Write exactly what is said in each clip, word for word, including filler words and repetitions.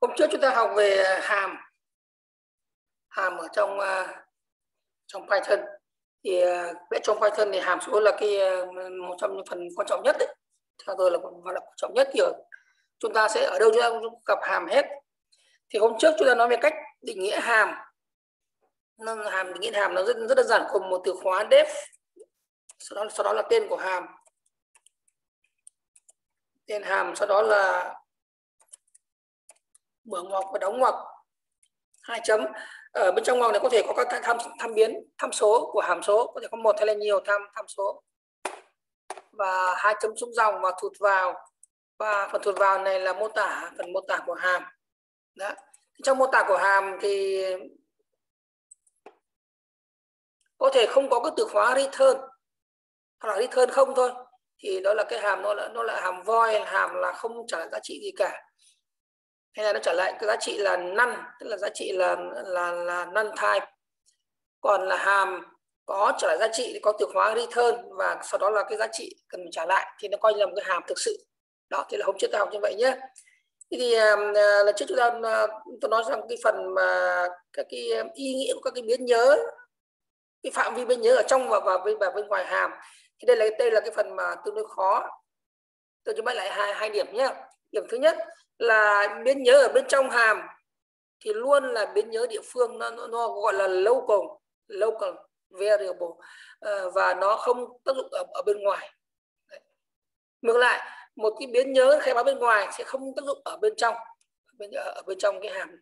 Hôm trước chúng ta học về hàm hàm ở trong uh, trong Python. Thì uh, vẽ trong Python thì hàm số là cái uh, một trong những phần quan trọng nhất đấy. Theo tôi là là quan trọng nhất. Kiểu chúng ta sẽ ở đâu chúng ta cũng gặp hàm hết. Thì hôm trước chúng ta nói về cách định nghĩa hàm. Nó, hàm định nghĩa hàm nó rất rất đơn giản, cùng một từ khóa def, sau đó sau đó là tên của hàm, tên hàm, sau đó là mở ngoặc và đóng ngoặc, hai chấm. Ở bên trong ngoặc này có thể có các tham tham biến tham số của hàm số, có thể có một hay là nhiều tham tham số, và hai chấm xuống dòng và thụt vào, và phần thụt vào này là mô tả, phần mô tả của hàm. Đó. Trong mô tả của hàm thì có thể không có cái từ khóa return hoặc là return không thôi, thì đó là cái hàm nó là nó là hàm void, hàm là không trả lại giá trị gì cả, hay là nó trả lại cái giá trị là none, tức là giá trị là là là none type. Còn là hàm có trả lại giá trị thì có từ khóa return và sau đó là cái giá trị cần trả lại, thì nó coi như là một cái hàm thực sự. Đó, thì là hôm trước ta học như vậy nhé. Thế thì là trước chúng ta tôi nói rằng cái phần mà các cái ý nghĩa của các cái biến nhớ, cái phạm vi biến nhớ ở trong và và bên và bên ngoài hàm, thì đây là đây là cái phần mà tương đối khó. Tôi cho bạn lại hai hai điểm nhé. Điểm thứ nhất là biến nhớ ở bên trong hàm thì luôn là biến nhớ địa phương, nó, nó, nó gọi là local local variable, uh, và nó không tác dụng ở, ở bên ngoài. Đấy. Ngược lại, một cái biến nhớ khai báo bên ngoài sẽ không tác dụng ở bên trong, ở bên, ở bên trong cái hàm.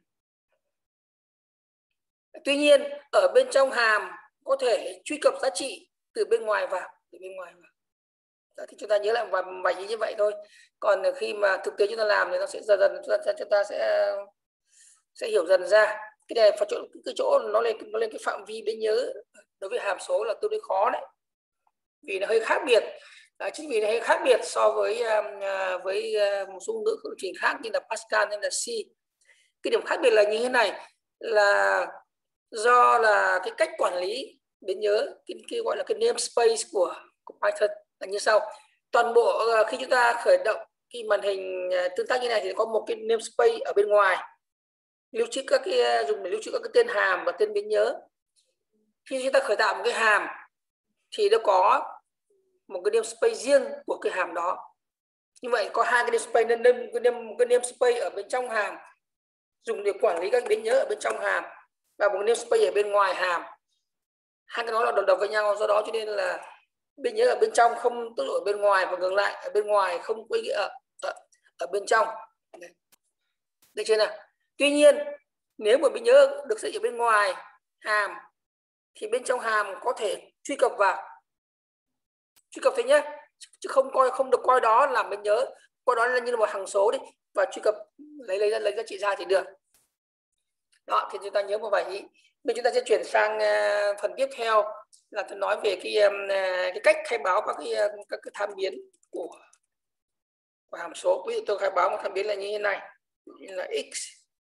Tuy nhiên ở bên trong hàm có thể truy cập giá trị từ bên ngoài vào, từ bên ngoài vào. Đó, thì chúng ta nhớ lại vài vài như vậy thôi. Còn khi mà thực tế chúng ta làm thì nó sẽ dần dần chúng ta, chúng ta sẽ sẽ hiểu dần ra. Cái này phải chỗ cái chỗ nó lên nó lên cái phạm vi biến nhớ đối với hàm số là tương đối khó đấy, vì nó hơi khác biệt. À, chính vì nó hơi khác biệt so với uh, với uh, một số ngữ lập trình khác như là Pascal hay là C. Cái điểm khác biệt là như thế này, là do là cái cách quản lý biến nhớ, cái, cái gọi là cái namespace của, của Python là như sau. Toàn bộ uh, khi chúng ta khởi động cái màn hình uh, tương tác như này thì có một cái namespace ở bên ngoài lưu trữ các cái dùng để lưu trữ các cái tên hàm và tên biến nhớ. Khi chúng ta khởi tạo một cái hàm thì nó có một cái namespace riêng của cái hàm đó. Như vậy có hai cái namespace, nên cái, name, cái namespace ở bên trong hàm dùng để quản lý các biến nhớ ở bên trong hàm, và một namespace ở bên ngoài hàm. Hai cái đó là đồng độc với nhau, do đó cho nên là biến nhớ ở bên trong không tác dụng ở bên ngoài, và ngược lại ở bên ngoài không có ý nghĩa ở, ở, ở bên trong. Được chưa nào? Tuy nhiên nếu mà biến nhớ được xây dựng bên ngoài hàm thì bên trong hàm có thể truy cập vào, truy cập thôi nhé, chứ không coi không được coi đó làm biến nhớ, coi đó là như là một hằng số đi, và truy cập lấy lấy lấy giá trị ra thì được. Đó, thì chúng ta nhớ một vậy. Bây chúng ta sẽ chuyển sang uh, phần tiếp theo là tôi nói về cái um, cái cách khai báo các cái các cái tham biến của, của hàm số. Ví dụ tôi khai báo một tham biến là như thế này, như là x.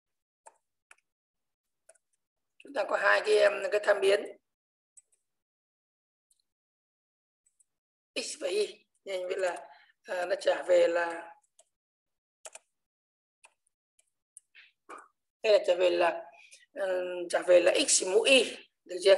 Chúng ta có hai cái cái tham biến x và y, nên vậy là uh, nó trả về là đây là trả về là uh, trả về là x mũ y, được chưa?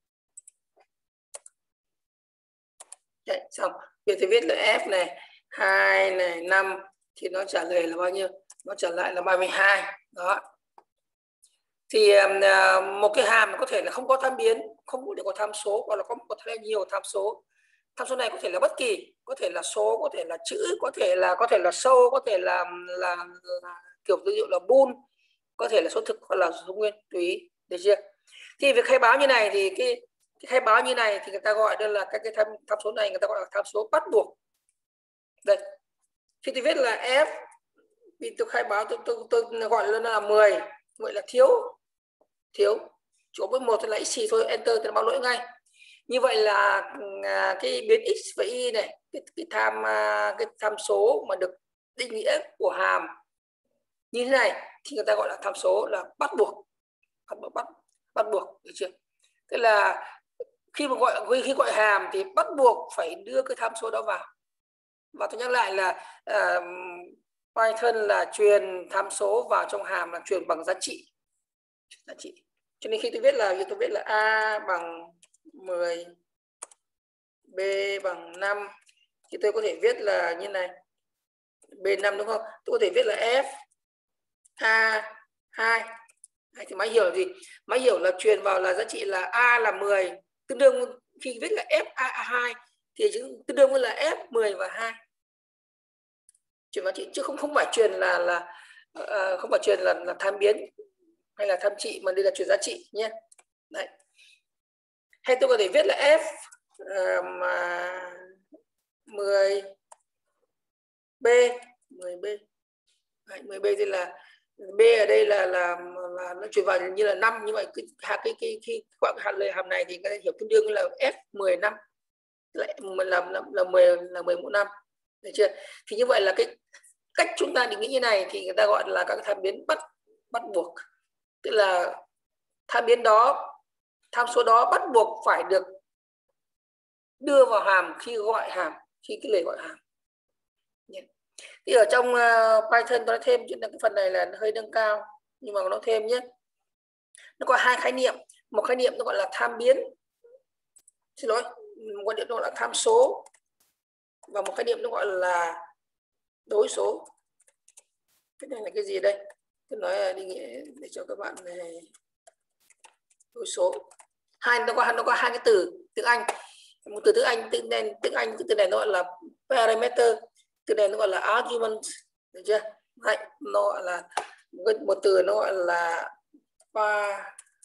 Đấy, xong bây giờ tôi viết là f này hai này năm thì nó trả lời là bao nhiêu? Nó trả lại là ba mươi hai. Đó. Thì uh, một cái hàm có thể là không có tham biến, không có có tham số, hoặc là có có thể là nhiều tham số. Tham số này có thể là bất kỳ, có thể là số, có thể là chữ, có thể là có thể là sâu, có thể là là, là kiểu ví dụ là bool, có thể là số thực hoặc là số nguyên, tùy, được chưa? Thì việc khai báo như này thì cái, cái khai báo như này thì người ta gọi đây là các cái tham, tham số này người ta gọi là tham số bắt buộc. Đây, khi tôi viết là f, vì tôi khai báo tôi tôi, tôi gọi nó là mười, vậy là thiếu thiếu chỗ với một là x thôi, enter thì nó báo lỗi ngay. Như vậy là cái biến x và y này, cái, cái tham cái tham số mà được định nghĩa của hàm như thế này thì người ta gọi là tham số là bắt buộc, bắt buộc bắt bắt buộc, được chưa? Tức là khi mà gọi khi gọi hàm thì bắt buộc phải đưa cái tham số đó vào. Và tôi nhắc lại là uh, Python là truyền tham số vào trong hàm là truyền bằng giá trị. Giá trị. Cho nên khi tôi viết là tôi viết là A bằng mười, B bằng năm thì tôi có thể viết là như này. B năm đúng không? Tôi có thể viết là F A hai. Đấy, thì máy hiểu là gì? Máy hiểu là truyền vào là giá trị là A là mười, tương đương khi viết là F A hai thì tương đương với là F mười và hai. Truyền giá trị chứ không không phải truyền là là uh, không phải truyền là, là tham biến hay là tham trị, mà đây là truyền giá trị nhé. Đấy. Hay tôi có thể viết là F uh, mà mười B, mười B. Đấy, mười B thì là B ở đây là là, là nó truyền vào như là năm, như vậy cái cái cái cái, cái gọi hàm lời hàm này thì các hiểu tương đương là F mười năm lại là, là, là, là mười là mười một năm. Được chưa? Thì như vậy là cái cách chúng ta định nghĩa như này thì người ta gọi là các tham biến bắt bắt buộc, tức là tham biến đó, tham số đó bắt buộc phải được đưa vào hàm khi gọi hàm, khi cái lời gọi hàm. Thì ở trong uh, Python tôi nói thêm chuyện là cái phần này là hơi nâng cao, nhưng mà nó thêm nhé. Nó có hai khái niệm, một khái niệm nó gọi là tham biến, xin lỗi, một khái niệm nó gọi là tham số, và một khái niệm nó gọi là đối số. Cái này là cái gì đây? Tôi nói định nghĩa để cho các bạn này. Đối số. Hai nó có nó có hai cái từ tiếng Anh. Một từ tiếng Anh, tiếng này, tiếng Anh cái từ này nó gọi là parameter, từ này nó gọi là argument, được chưa? Đấy, nó gọi là một, một từ nó gọi là pa,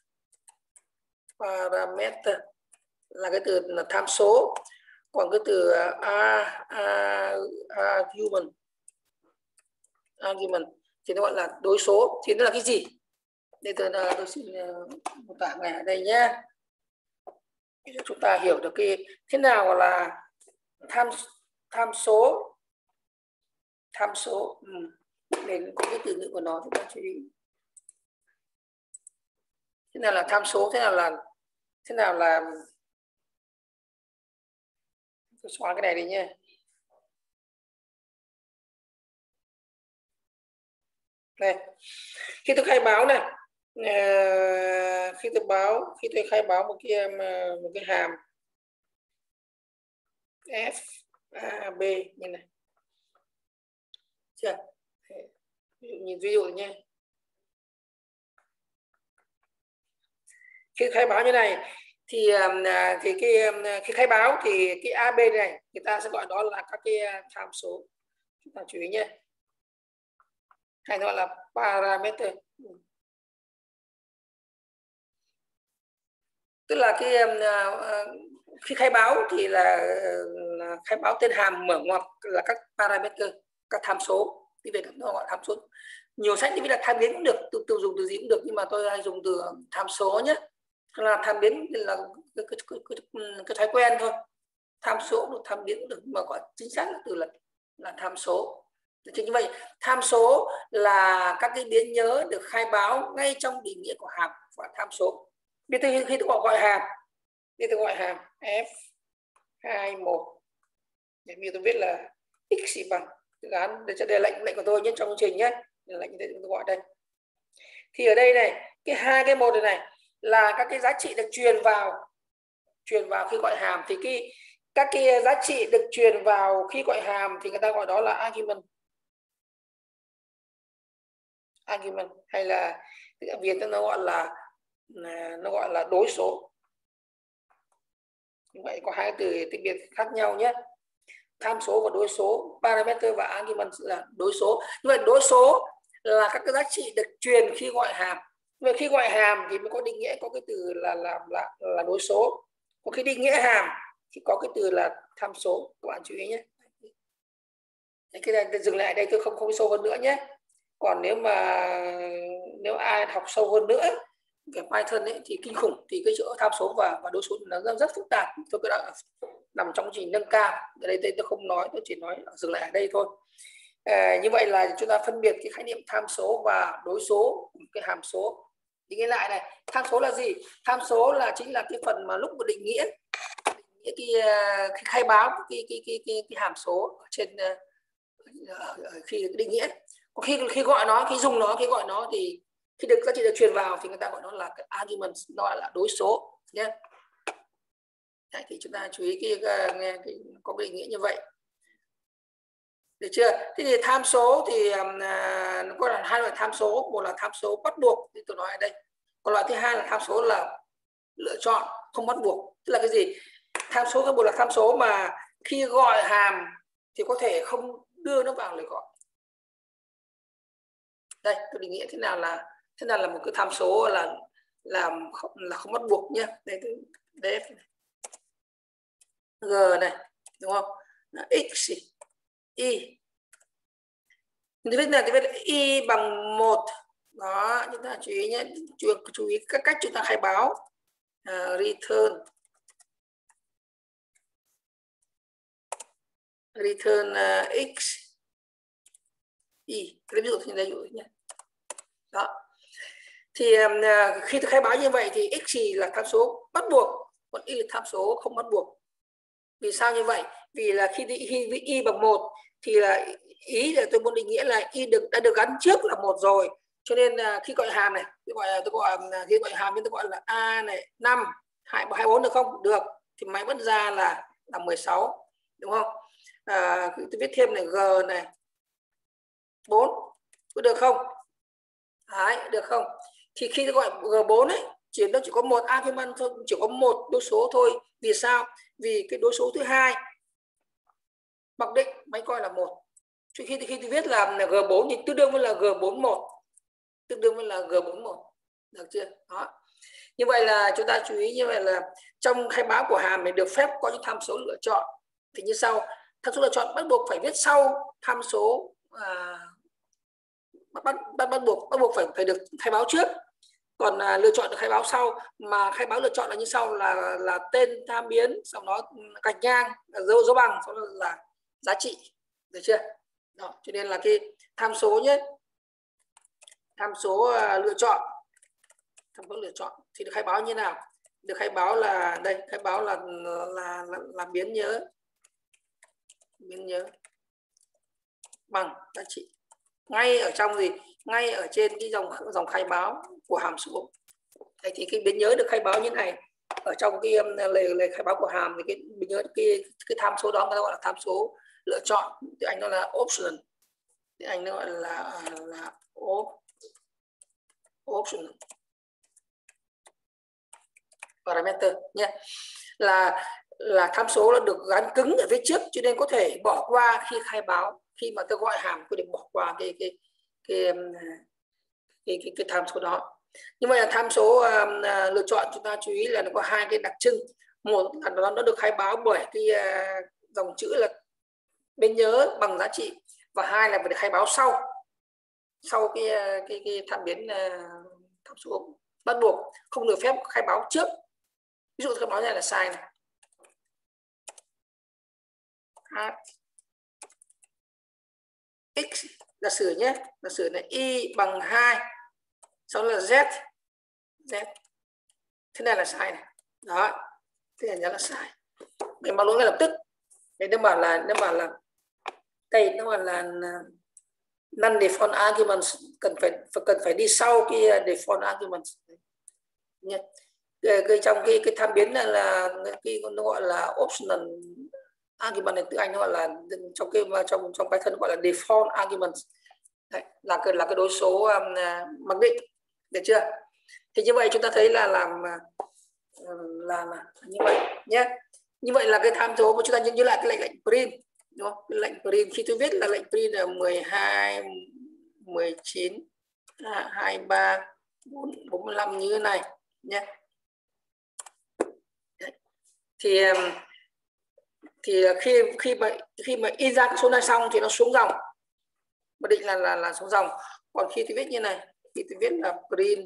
parameter là cái từ là tham số, còn cái từ a, a, argument argument thì nó gọi là đối số. Thì nó là cái gì? Đây tôi tôi xin mô tả ngay ở đây nhé, để chúng ta hiểu được cái thế nào là tham tham số tham số. Ừ. Nên có cái từ ngữ của nó chúng ta chú ý. Thế nào là tham số, thế nào là thế nào là tôi xóa cái này đi nhé. Này, khi tôi khai báo này, à, khi tôi báo khi tôi khai báo một cái một cái hàm F A B như này, chưa? Ví dụ, nhìn ví dụ nhé. Khi khai báo như này thì thì cái khi khai báo thì cái a bê này người ta sẽ gọi đó là các cái tham số, chúng ta chú ý nhé, hay gọi là parameter. Tức là cái khi khai báo thì là, là khai báo tên hàm mở ngoặc là các parameter, các tham số. Thì về nó gọi tham số. Nhiều sách thì biết là tham biến cũng được, từ từ dùng từ gì cũng được, nhưng mà tôi hay dùng từ tham số nhé. Là tham biến là cái, cái, cái, cái, cái thói quen thôi. Tham số được, tham biến cũng được, mà gọi chính xác là từ là là tham số. Thì như vậy tham số là các cái biến nhớ được khai báo ngay trong định nghĩa của hàm và tham số. Bây giờ khi tôi gọi, gọi hàm, bây giờ tôi gọi hàm F hai một, bây giờ tôi viết là x bằng án để cho đây lệnh lệnh của tôi nhé, trong chương trình nhé, lệnh để tôi gọi đây. Thì ở đây này, cái hai cái một này, này là các cái giá trị được truyền vào truyền vào khi gọi hàm, thì cái các cái giá trị được truyền vào khi gọi hàm thì người ta gọi đó là argument argument hay là tiếng Việt nó gọi là nó gọi là đối số. Như vậy có hai từ tiếng Việt khác nhau nhé, tham số và đối số, parameter và argument là đối số. Như vậy đối số là các cái giá trị được truyền khi gọi hàm. Vậy khi gọi hàm thì mới có định nghĩa, có cái từ là là là, là đối số. Còn khi định nghĩa hàm thì có cái từ là tham số, các bạn chú ý nhé. Cái này dừng lại đây, tôi không không sâu hơn nữa nhé. Còn nếu mà nếu ai học sâu hơn nữa cái Python ấy, thì kinh khủng, thì cái chỗ tham số và và đối số nó rất, rất phức tạp. Tôi cứ đã nằm trong trình nâng cao. Ở đây tôi không nói, tôi chỉ nói dừng lại ở đây thôi. À, như vậy là chúng ta phân biệt cái khái niệm tham số và đối số, cái hàm số. Định nghĩa lại này, tham số là gì? Tham số là chính là cái phần mà lúc mà định nghĩa, định nghĩa cái, cái khai báo cái cái cái cái, cái hàm số ở trên khi định nghĩa. Còn khi khi gọi nó, khi dùng nó, khi gọi nó thì khi được giá trị được truyền vào thì người ta gọi nó là cái argument, nó gọi là đối số nhé. Đấy, thì chúng ta chú ý cái, cái, cái có cái định nghĩa như vậy, được chưa? Thế thì tham số thì um, nó có là hai loại tham số, một là tham số bắt buộc như tôi nói ở đây, còn loại thứ hai là tham số là lựa chọn không bắt buộc. Tức là cái gì? Tham số bắt buộc là tham số mà khi gọi hàm thì có thể không đưa nó vào lời gọi. Đây tôi định nghĩa thế nào là thế nào là một cái tham số là làm không, là không bắt buộc nhé. Đây def g này, đúng không? X y, tôi viết này, tôi viết y bằng một. Đó, chúng ta chú ý nhé, chú, chú ý các cách chúng ta khai báo. uh, return return uh, x y, ví dụ như đây, ví dụ nhé. Đó, thì uh, khi tôi khai báo như vậy thì x là tham số bắt buộc, còn y là tham số không bắt buộc. Vì sao như vậy? Vì là khi y, y bằng một thì là ý là tôi muốn định nghĩa là y được đã được gắn trước là một rồi, cho nên là khi gọi hàm này, tôi gọi tôi gọi khi gọi hàm tôi gọi là a này năm hai hai bốn được không? Được, thì máy vẫn ra là là mười sáu, đúng không? À, tôi viết thêm này g này bốn, có được không? Đấy, được không? Thì khi tôi gọi g bốn ấy, chỉ nó chỉ có một argument thôi, chỉ có một đố số thôi. Vì sao? Vì cái đố số thứ hai mặc định máy coi là một. Chứ khi khi tôi viết là g bốn thì tương đương với là g bốn một, tương đương với là g bốn một, được chưa? Đó. Như vậy là chúng ta chú ý như vậy là trong khai báo của hàm này được phép có những tham số lựa chọn thì như sau. Tham số lựa chọn bắt buộc phải viết sau tham số à, bắt, bắt, bắt, bắt buộc bắt buộc phải phải được khai báo trước, còn à, lựa chọn được khai báo sau. Mà khai báo lựa chọn là như sau, là là tên tham biến, sau đó gạch ngang dấu dấu bằng, sau đó là giá trị, được chưa? Đó, cho nên là cái tham số nhé, tham số uh, lựa chọn, tham số lựa chọn thì được khai báo như nào? Được khai báo là đây, khai báo là là là, là biến nhớ, biến nhớ bằng giá trị ngay ở trong gì? Ngay ở trên cái dòng dòng khai báo của hàm số. Đấy, thì cái biến nhớ được khai báo như này ở trong cái um, lời lời khai báo của hàm thì cái biến nhớ cái cái tham số đó người ta gọi là tham số lựa chọn, tiếng Anh nó là option, tiếng Anh nó gọi là là option parameter nhé. Là là tham số là được gắn cứng ở phía trước, cho nên có thể bỏ qua khi khai báo. Khi mà tôi gọi hàm, tôi được bỏ qua cái cái cái cái cái, cái, cái tham số đó. Nhưng mà tham số um, lựa chọn chúng ta chú ý là nó có hai cái đặc trưng. Một là nó, nó được khai báo bởi cái uh, dòng chữ là bên nhớ bằng giá trị, và hai là phải được khai báo sau sau cái cái cái tham biến uh, tham số bắt buộc, không được phép khai báo trước. Ví dụ khai báo này là sai này, h x giả sử nhé, giả sử là y bằng hai, sau đó là z z, thế này là sai này. Đó, thế này là sai, mình báo lỗi ngay lập tức. Để nó bảo là nó bảo là đây nó bảo là non default arguments cần phải cần phải đi sau cái default arguments nhé. Cái, cái trong cái cái tham biến này là cái nó gọi là optional argument này, tiếng Anh nó gọi là trong cái trong trong Python nó gọi là default arguments. Đấy, là cái là cái đối số um, mặc định, được chưa? Thì như vậy chúng ta thấy là làm là, là như vậy nhé. Như vậy là cái tham số của chúng ta như lại cái lệnh lệnh print, đúng không? Cái lệnh print khi tôi viết là lệnh print là mười hai, mười chín, hai mươi ba, bốn mươi lăm như thế này nhé. Thì thì khi khi mà khi mà in ra cái số này xong thì nó xuống dòng, mặc định là là là xuống dòng. Còn khi tôi viết như này, khi tôi viết là print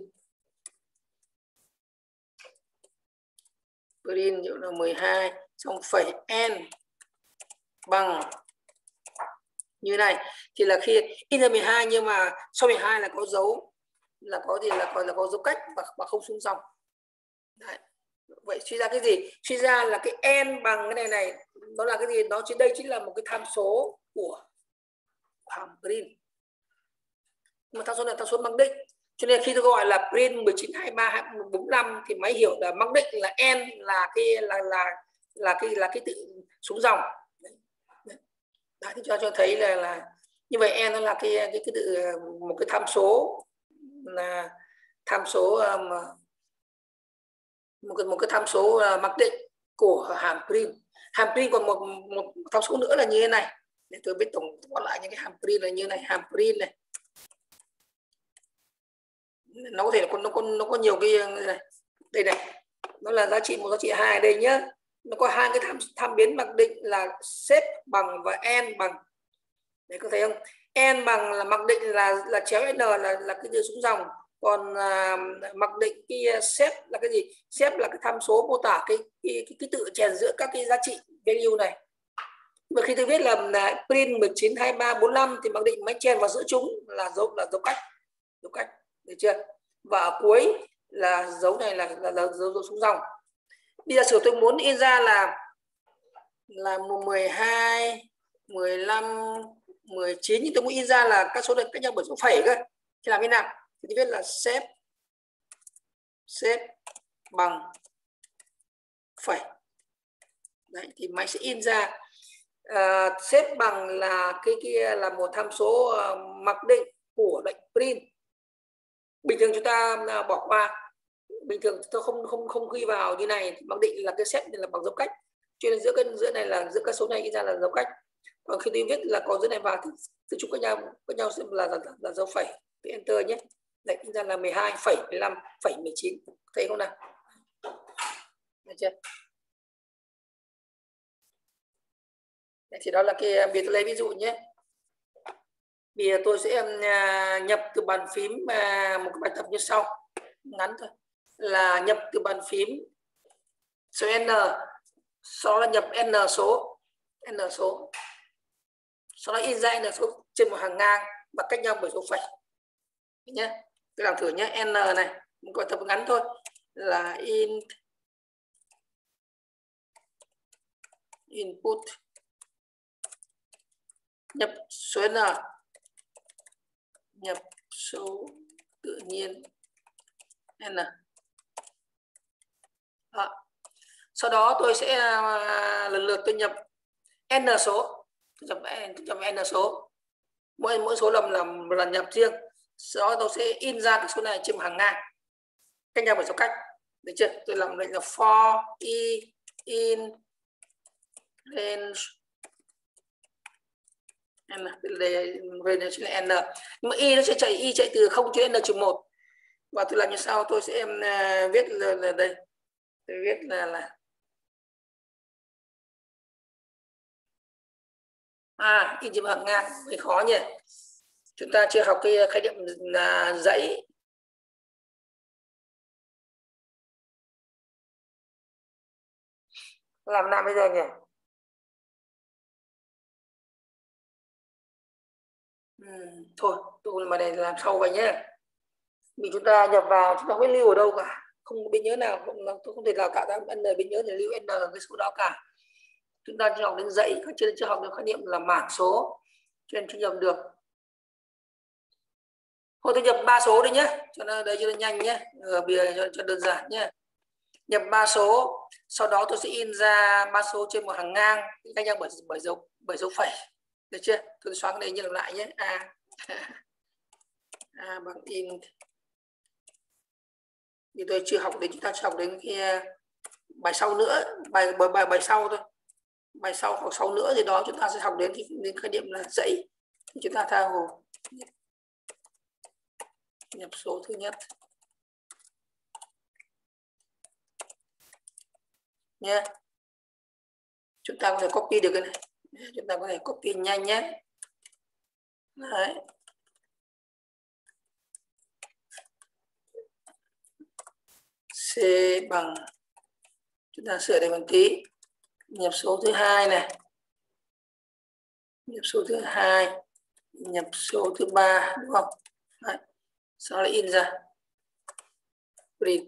print là mười hai xong phẩy n bằng như này, thì là khi in ra mười hai nhưng mà sau mười hai là có dấu là có gì là còn là có dấu cách và, và không xuống dòng. Đấy. Vậy suy ra cái gì? Suy ra là cái n bằng cái này này, nó là cái gì? Nó trên đây chính là một cái tham số của hàm print. Mà tham số này tham số mặc định, cho nên khi tôi gọi là print mười chín, hai mươi ba, bốn mươi lăm thì máy hiểu là mặc định là n là cái là là là cái là cái tự xuống dòng. Đấy, thì cho cho thấy là là như vậy n nó là cái cái cái tự một cái tham số là tham số um, một cái một cái tham số uh, mặc định của hàm print. Hàm print còn một một tham số nữa là như thế này, để tôi biết tổng cộng lại những cái hàm print là như thế này. Hàm print này nó có thể là nó có nó có nhiều cái này. Đây này, nó là giá trị một, giá trị hai đây nhá. Nó có hai cái tham tham biến mặc định là xếp bằng và n bằng. Đấy, có thấy không? N bằng là mặc định là là chéo n là là cái từ xuống dòng, còn à, mặc định cái xếp là cái gì? Xếp là cái tham số mô tả cái cái cái, cái tự chèn giữa các cái giá trị value này. Mà khi tôi viết là, là print mười chín, hai mươi ba, bốn mươi lăm thì mặc định máy chèn vào giữa chúng là dấu là dấu cách, dấu cách, được chưa? Và ở cuối là dấu này là là, là dấu, dấu xuống dòng. Bây giờ sử tôi muốn in ra là là mười hai, mười lăm, mười chín, nhưng tôi muốn in ra là các số này cách nhau bởi số phẩy cơ. Thì làm thế nào? Thì tôi viết là xếp xếp bằng phẩy. Đấy, thì máy sẽ in ra à, xếp bằng là cái kia là một tham số uh, mặc định của lệnh print. Bình thường chúng ta uh, bỏ qua, bình thường tôi không không không ghi vào như này, mặc định là cái xếp này là bằng dấu cách, cho nên giữa cái giữa này là giữa các số này in ra là dấu cách. Còn khi tôi viết là có giữa này vào thì tự chúng có nhau có nhau là là, là, là dấu phẩy. Tôi enter nhé. Đấy, in ra là mười hai phẩy mười lăm phẩy mười chín. Thấy không nào? Được chưa? Đấy, thì đó là cái bây giờ tôi lấy ví dụ nhé. Bây giờ tôi sẽ uh, nhập từ bàn phím uh, một cái bài tập như sau, ngắn thôi, là nhập từ bàn phím số n, sau đó nhập n số, n số, sau đó in ra n số trên một hàng ngang và cách nhau bởi số phẩy nhé. Tôi làm thử nhé. N này, một bài tập ngắn thôi, là in input nhập số n, nhập số tự nhiên n. Đó. Sau đó tôi sẽ uh, lần lượt tôi nhập n số, nhập, nhập n số, mỗi mỗi số lần làm một lần nhập riêng. Sau đó tôi sẽ in ra các số này trên một hàng ngang cách nhau bởi số cách, được chưa? Tôi làm lệnh là for i in range n, đây range chính là n, nhưng mà y nó sẽ chạy y chạy từ không cho đến n trừ một. Và tôi làm như sau, tôi sẽ uh, viết là, là đây, tôi viết là là à in trên hàng ngang hơi khó nhỉ, chúng ta chưa học cái khái niệm là dãy. Làm nào bây giờ nhỉ? Ừ, thôi tôi mà này làm sau vậy nhé. Vì chúng ta nhập vào chúng ta không biết lưu ở đâu cả, không có biết nhớ nào, không, tôi không thể nào tạo ra n biết nhớ để lưu n cái số đó cả. Chúng ta chưa học đến dãy, chưa chưa học được khái niệm là mảng số, cho nên chưa nhập được. Thôi tôi nhập ba số đi nhé, cho nó đây cho nó nhanh nhé, ở bìa cho, cho đơn giản nhé. Nhập ba số, sau đó tôi sẽ in ra ba số trên một hàng ngang cách nhau bởi bởi dấu bởi dấu phẩy, được chưa? Tôi xóa cái này như lại nhé. A a bằng in. Thì tôi chưa học đến, chúng ta chưa học đến cái bài sau nữa, bài bài bài, bài sau thôi, bài sau hoặc sau nữa thì đó chúng ta sẽ học đến thì đến khái niệm là dãy. Thì chúng ta tha hồ nhập số thứ nhất nhé. Chúng ta có thể copy được cái này, chúng ta có thể copy nhanh nhé. Đấy. C bằng, chúng ta sửa đây một tí, nhập số thứ hai này, nhập số thứ hai, nhập số thứ ba, đúng không? Đấy. Sau đó in ra print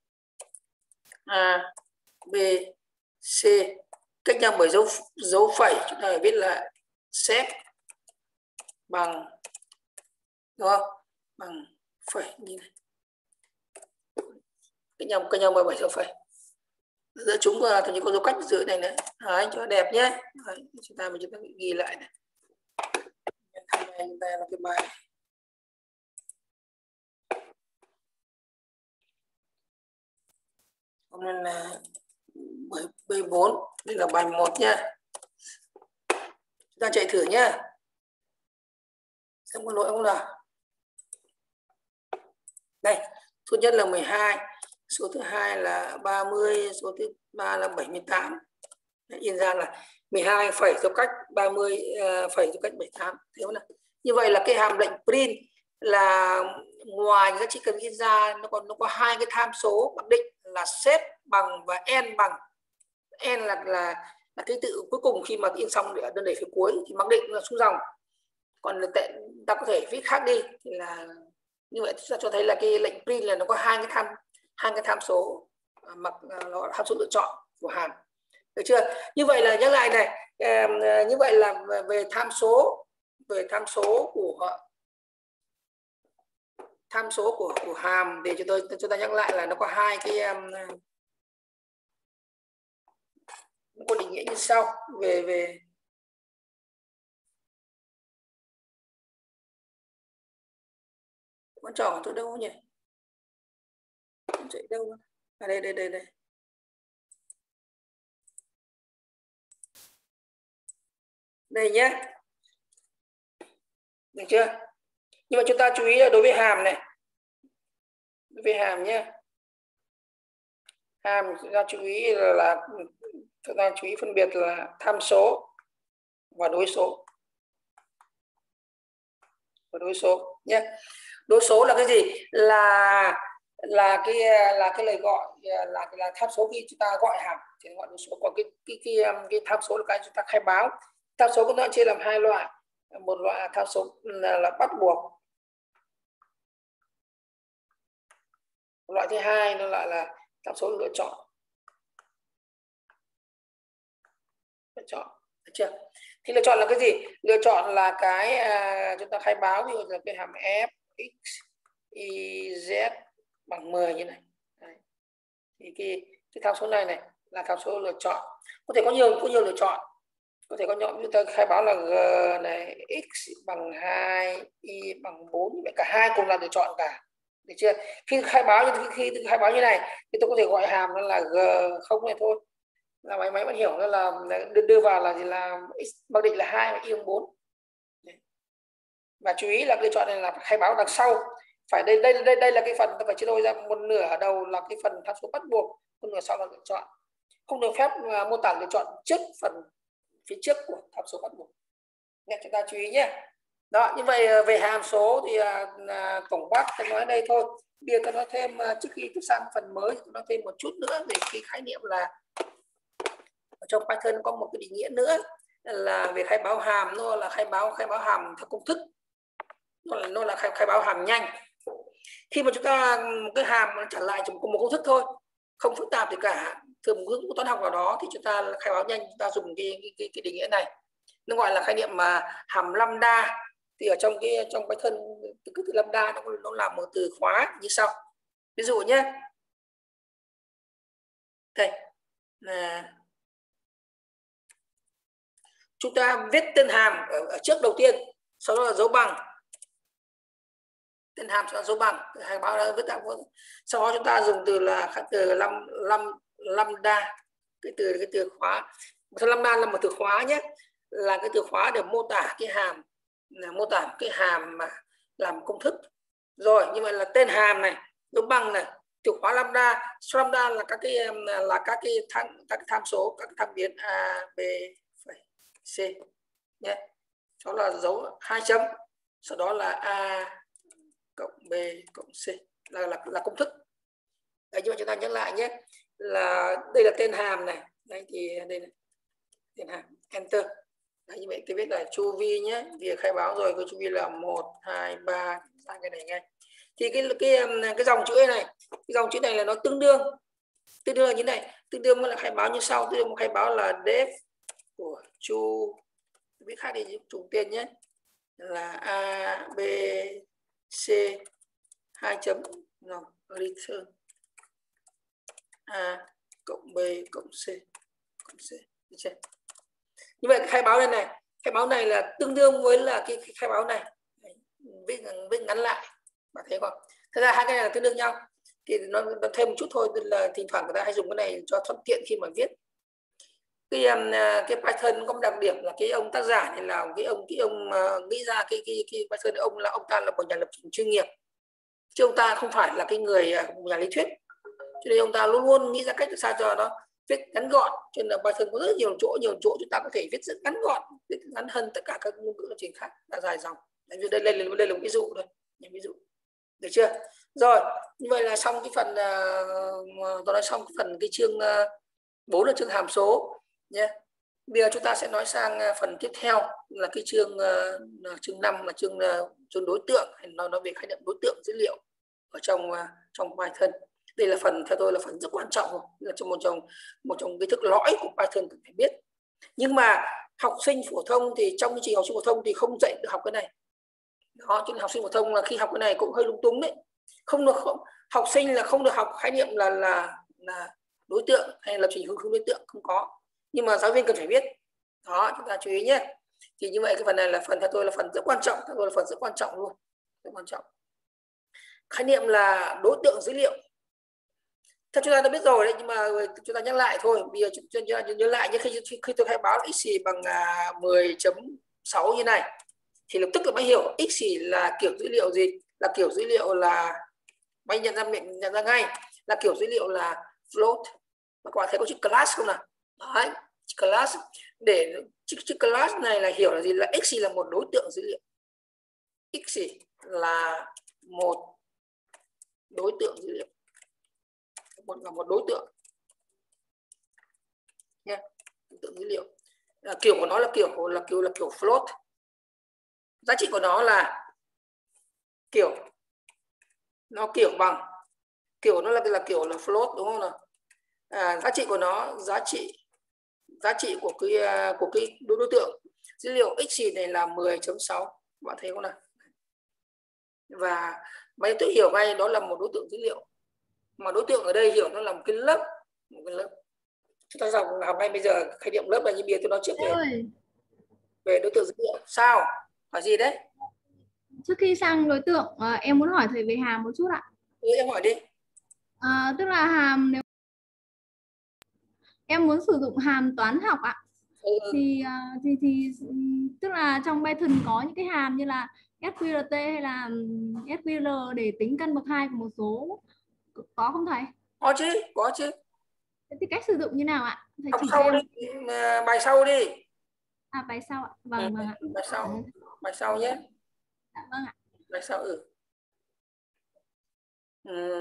A, B, C cách nhau bởi dấu dấu phẩy, chúng ta phải viết là xếp bằng, đúng không, bằng phẩy như này, cái nhau cái nhau mười bảy số phẩy giữa chúng là thì có dấu cách giữa này nữa. Đấy, cho đẹp nhé. Đấy, chúng ta mình chúng ta ghi lại này. Hôm nay chúng ta là cái bài hôm nay là B bốn, đây là bài một nhá. Chúng ta chạy thử nhá, xem có lỗi không nào. Đây, số nhất là mười hai, số thứ hai là ba mươi, số thứ ba là bảy mươi tám. Đấy, in ra là mười hai phẩy dấu cách ba mươi phẩy dấu cách bảy mươi tám. Thế không nào? Như vậy là cái hàm lệnh print là ngoài giá trị cần in ra nó còn nó có hai cái tham số mặc định là set bằng và n bằng. N là là là cái tự cuối cùng khi mà in xong đơn đề phía cuối thì mặc định là xuống dòng. Còn tệ ta có thể viết khác đi thì là như vậy, chúng ta cho thấy là cái lệnh print là nó có hai cái tham hai cái tham số mặc nó tham số lựa chọn của hàm, được chưa? Như vậy là nhắc lại này, như vậy là về tham số về tham số của tham số của của hàm để cho tôi chúng ta nhắc lại là nó có hai cái nó có định nghĩa như sau. Về về con trỏ của tôi đâu nhỉ, con chạy đâu à, đây đây đây đây đây nhé, được chưa? Nhưng mà chúng ta chú ý là đối với hàm này, đối với hàm nhé, hàm chúng ta chú ý là, là chúng ta chú ý phân biệt là tham số và đối số và đối số nhé. Đối số là cái gì? Là là cái là cái lời gọi là là tham số khi chúng ta gọi hàm thì gọi đối số. Còn cái cái cái cái tham số là cái chúng ta khai báo. Tham số của nó chia làm hai loại, một loại tham số là, là bắt buộc, một loại thứ hai nó lại là tham số lựa chọn. Lựa chọn, được chưa? Thì lựa chọn là cái gì? Lựa chọn là cái à, chúng ta khai báo, ví dụ là cái hàm f x y z bằng mười như này. Đấy. Thì cái cái tham số này này là tham số lựa chọn. Có thể có nhiều có nhiều lựa chọn. Có thể có nhóm chúng ta khai báo là g này x bằng hai, y bằng bốn, vậy cả hai cùng là lựa chọn cả. Được chưa? Khi khai báo như khi khai báo như này thì tôi có thể gọi hàm nó là g không này thôi. Là máy máy vẫn hiểu là, là đưa, đưa vào là gì, là x mặc định là hai và y bằng bốn. Và chú ý là lựa chọn này là khai báo đằng sau. Phải đây đây đây đây là cái phần ta phải chia đôi ra, một nửa ở đầu là cái phần tham số bắt buộc, một nửa sau là lựa chọn. Không được phép uh, mô tả lựa chọn trước phần phía trước của tham số bắt buộc. Nên chúng ta chú ý nhé. Đó, như vậy về hàm số thì uh, tổng quát tôi nói đây thôi. Bây giờ tôi nói thêm uh, trước khi tiếp sang phần mới tôi nói thêm một chút nữa về cái khái niệm là ở trong Python có một cái định nghĩa nữa là về khai báo hàm. Nó là khai báo khai báo hàm theo công thức, nó là, nó là khai, khai báo hàm nhanh. Khi mà chúng ta cái hàm nó trả lại cùng một công thức thôi, không phức tạp gì cả, thường một hướng toán học nào đó thì chúng ta khai báo nhanh, chúng ta dùng cái cái, cái, cái định nghĩa này, nó gọi là khái niệm mà hàm lambda. Thì ở trong cái trong Python từ cái từ lambda nó nó là một từ khóa như sau. Ví dụ nhé, đây là chúng ta viết tên hàm ở, ở trước đầu tiên, sau đó là dấu bằng, tên hàm sau đó dấu bằng, khai báo là viết tạm. Sau đó chúng ta dùng từ là từ lam lam lambda, cái từ cái từ khóa. Lambda là một từ khóa nhé, là cái từ khóa để mô tả cái hàm, là mô tả cái hàm mà làm công thức. Rồi như vậy là tên hàm này, dấu bằng này, từ khóa lambda. Lambda là các cái là các cái tham các cái tham số, các cái tham biến a b c nhé. Đó là dấu hai chấm, sau đó là a cộng b cộng c là là, là công thức. Đấy, nhưng mà chúng ta nhắc lại nhé, là đây là tên hàm này, đây thì đây này, tên hàm enter. Đấy, như vậy tôi biết là chu vi nhé, vì khai báo rồi, với chu vi là một hai ba, sang cái này ngay. Thì cái cái cái dòng chữ này, cái dòng chữ này là nó tương đương tương đương như này, tương đương với là khai báo như sau. Tương đương khai báo là def của chu, biết khác đi trùng tên nhé, là A, B, C hai chấm no, return A cộng B cộng C cộng C. Được chưa? Như vậy khai báo này này, khai báo này là tương đương với là cái, cái khai báo này. Viết viết ngắn lại. Bạn thấy không? Thật ra hai cái này là tương đương nhau. Thì nó, nó thêm một chút thôi, là thỉnh thoảng người ta hay dùng cái này cho thuận tiện khi mà viết. Cái cái Python có một đặc điểm là cái ông tác giả này là cái ông cái ông uh, nghĩ ra cái cái cái Python, ông là ông ta là một nhà lập trình chuyên nghiệp, chứ ông ta không phải là cái người uh, nhà lý thuyết, cho nên ông ta luôn luôn nghĩ ra cách sao cho nó viết ngắn gọn. Cho nên là Python có rất nhiều chỗ nhiều chỗ chúng ta có thể viết rất ngắn gọn, viết ngắn hơn tất cả các ngôn ngữ lập trình khác là dài dòng. Đây đây đây là, đây là một ví dụ thôi, những ví dụ được chưa? Rồi như vậy là xong cái phần uh, tôi nói xong cái phần cái chương bốn uh, là chương hàm số nhé. Bây giờ chúng ta sẽ nói sang phần tiếp theo là cái chương uh, chương năm là chương uh, chương đối tượng, hay nói nói về khái niệm đối tượng dữ liệu ở trong uh, trong Python. Đây là phần theo tôi là phần rất quan trọng, là trong một trong một trong kiến thức lõi của Python cần phải biết. Nhưng mà học sinh phổ thông thì trong chương trình học sinh phổ thông thì không dạy được học cái này. Đó, cho nên học sinh phổ thông là khi học cái này cũng hơi lung túng đấy. Không được không, học sinh là không được học khái niệm là là là đối tượng hay lập trình hướng hướng đối tượng, không có. Nhưng mà giáo viên cần phải biết. Đó, chúng ta chú ý nhé. Thì như vậy cái phần này là phần theo tôi là phần rất quan trọng, theo tôi là phần rất quan trọng luôn, rất quan trọng. Khái niệm là đối tượng dữ liệu. Theo chúng ta đã biết rồi đấy, nhưng mà chúng ta nhắc lại thôi. Bây giờ chúng ta nhớ lại như khi khi tôi khai báo x bằng mười chấm sáu như này, thì lập tức là mới hiểu x là kiểu dữ liệu gì, là kiểu dữ liệu là bay nhận ra miệng nhận ra ngay là kiểu dữ liệu là float. Và các bạn thấy có chữ class không nào? Đấy, class. Để chữ, chữ class này là hiểu là gì, là x là một đối tượng dữ liệu, x là một đối tượng dữ liệu, một là một đối tượng nha, đối tượng dữ liệu. À, kiểu của nó là kiểu là kiểu là kiểu float, giá trị của nó là kiểu nó kiểu bằng kiểu nó là là kiểu là float, đúng không nào? À, giá trị của nó giá trị giá trị của cái của cái đối, đối tượng dữ liệu x này là mười chấm sáu, bạn thấy không nào? Và mấy tôi hiểu ngay đó là một đối tượng dữ liệu, mà đối tượng ở đây hiểu nó là một cái lớp, một cái lớp. Chúng ta dòng học ngay bây giờ khái niệm lớp là như bia tôi nói trước về về đối tượng dữ liệu. Sao hỏi gì đấy? Trước khi sang đối tượng, à, em muốn hỏi thầy về hàm một chút ạ. Ừ, em hỏi đi. À, tức là hàm, nếu em muốn sử dụng hàm toán học ạ, Ừ. thì thì thì tức là trong Python có những cái hàm như là ét quy rờ tê hay là ét quy rờ để tính căn bậc hai của một số, có không thầy? Có chứ, có chứ. Thế thì cách sử dụng như nào ạ? Thầy Học chỉ cho sau em. đi, bài sau đi. À, bài sau ạ. Ừ, Vâng, vâng ạ. bài sau, bài sau nhé. Dạ, vâng ạ. Bài sau. Ừ. Ừ,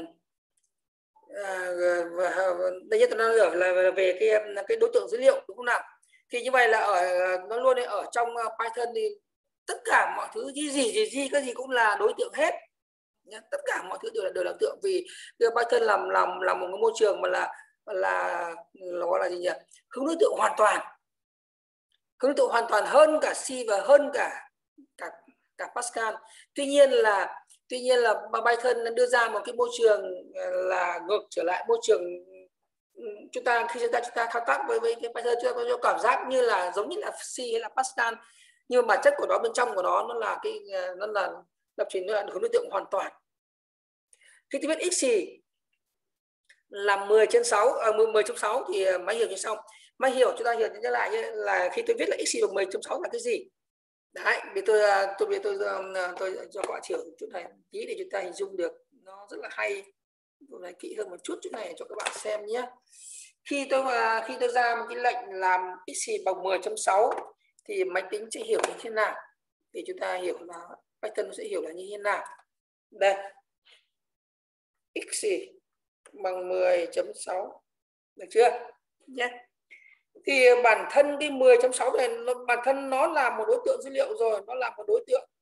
à, và đây nhất tôi nói là về cái cái đối tượng dữ liệu, đúng không nào? Thì như vậy là ở nó luôn ở trong Python thì tất cả mọi thứ gì gì gì gì cái gì cũng là đối tượng hết nhé. Tất cả mọi thứ đều là đều là đối tượng, vì Python làm làm làm một cái môi trường mà là là, là gọi là gì nhỉ, hướng đối tượng hoàn toàn, hướng đối tượng hoàn toàn hơn cả C và hơn cả cả cả Pascal. Tuy nhiên là tuy nhiên là Python đưa ra một cái môi trường là ngược trở lại môi trường chúng ta khi chúng ta chúng ta thao tác với với cái Python, chúng ta có cảm giác như là giống như là C hay là Pascal, nhưng mà chất của nó bên trong của nó nó là cái nó là lập trình, nó là hướng đối tượng hoàn toàn. Khi tôi viết x là mười trên sáu, à, mười chấm sáu thì máy hiểu như sau. Máy hiểu chúng ta hiểu nhớ lại nhé, là khi tôi viết là x bằng mười chấm sáu là cái gì. Đấy, vì tôi tôi tôi tôi, tôi, tôi cho các bạn hiểu chút này tí để chúng ta hình dung được nó rất là hay. Tôi nói kỹ hơn một chút chỗ này cho các bạn xem nhé. Khi tôi khi tôi ra một cái lệnh làm x bằng mười chấm sáu thì máy tính sẽ hiểu như thế nào, thì chúng ta hiểu là Python sẽ hiểu là như thế nào. Đây, x bằng mười chấm sáu, được chưa nhé? Thì bản thân cái mười chấm sáu này bản thân nó là một đối tượng dữ liệu rồi, nó là một đối tượng,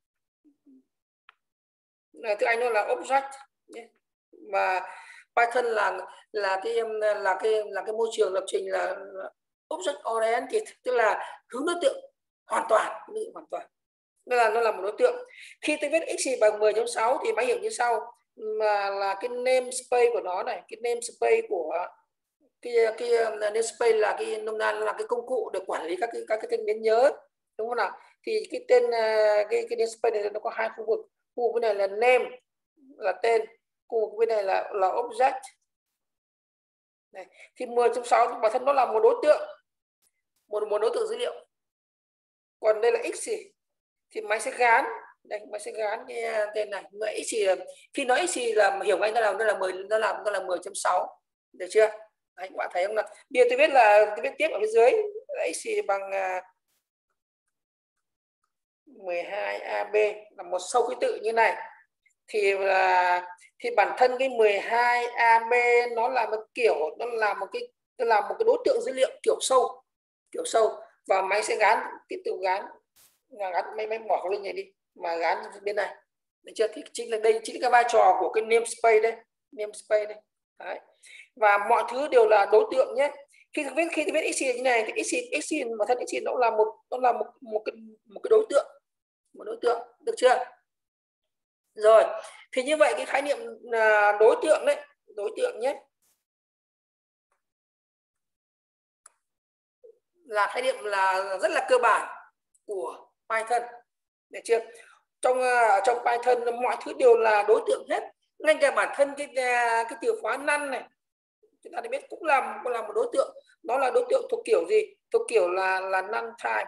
tiếng Anh nó là object nhé. Và Python là là cái là cái là cái môi trường lập trình là object oriented, tức là hướng đối tượng hoàn toàn, hoàn toàn. Nó là nó là một đối tượng. Khi tôi viết x bằng mười chấm sáu thì máy hiểu như sau, mà là cái namespace của nó này, cái namespace của cái cái namespace là cái nôm na là cái công cụ để quản lý các cái các cái tên biến nhớ, đúng không nào? Thì cái tên cái cái namespace này nó có hai khu vực. Khu vực này là name là tên, khu vực bên này là là object. Này, thì mười chấm sáu bản thân nó là một đối tượng, một một đối tượng dữ liệu. Còn đây là x gì thì máy sẽ gán, đây máy sẽ gán cái tên này. Mà x gì khi nói x gì là hiểu ngay nó là nó là mười, nó làm nó là mười chấm sáu, được chưa? Đấy, các bạn thấy không nào? Bây giờ tôi viết là tôi viết tiếp ở phía dưới là x gì bằng mười hai a bê là một sâu ký tự như này. Thì là thì bản thân cái mười hai a bê nó là một kiểu, nó là một cái nó là một cái đối tượng dữ liệu kiểu sâu, kiểu sâu, và máy sẽ gán, tiếp tục gán, gán máy máy bỏ cái link này đi mà gán bên này, được chưa? Thì chính là đây chính là cái vai trò của cái namespace đây, namespace đây. Đấy. Và mọi thứ đều là đối tượng nhé. Khi viết khi viết x như này thì x x mà thân x nó là một nó là một một cái một cái đối tượng, một đối tượng, được chưa? Rồi, thì như vậy cái khái niệm đối tượng đấy, đối tượng nhé, là khái niệm là rất là cơ bản của Python, được chưa? Trong trong Python mọi thứ đều là đối tượng hết, ngay cả bản thân cái cái từ khóa none này chúng ta đã biết cũng là cũng là một đối tượng. Nó là đối tượng thuộc kiểu gì? Thuộc kiểu là là none type,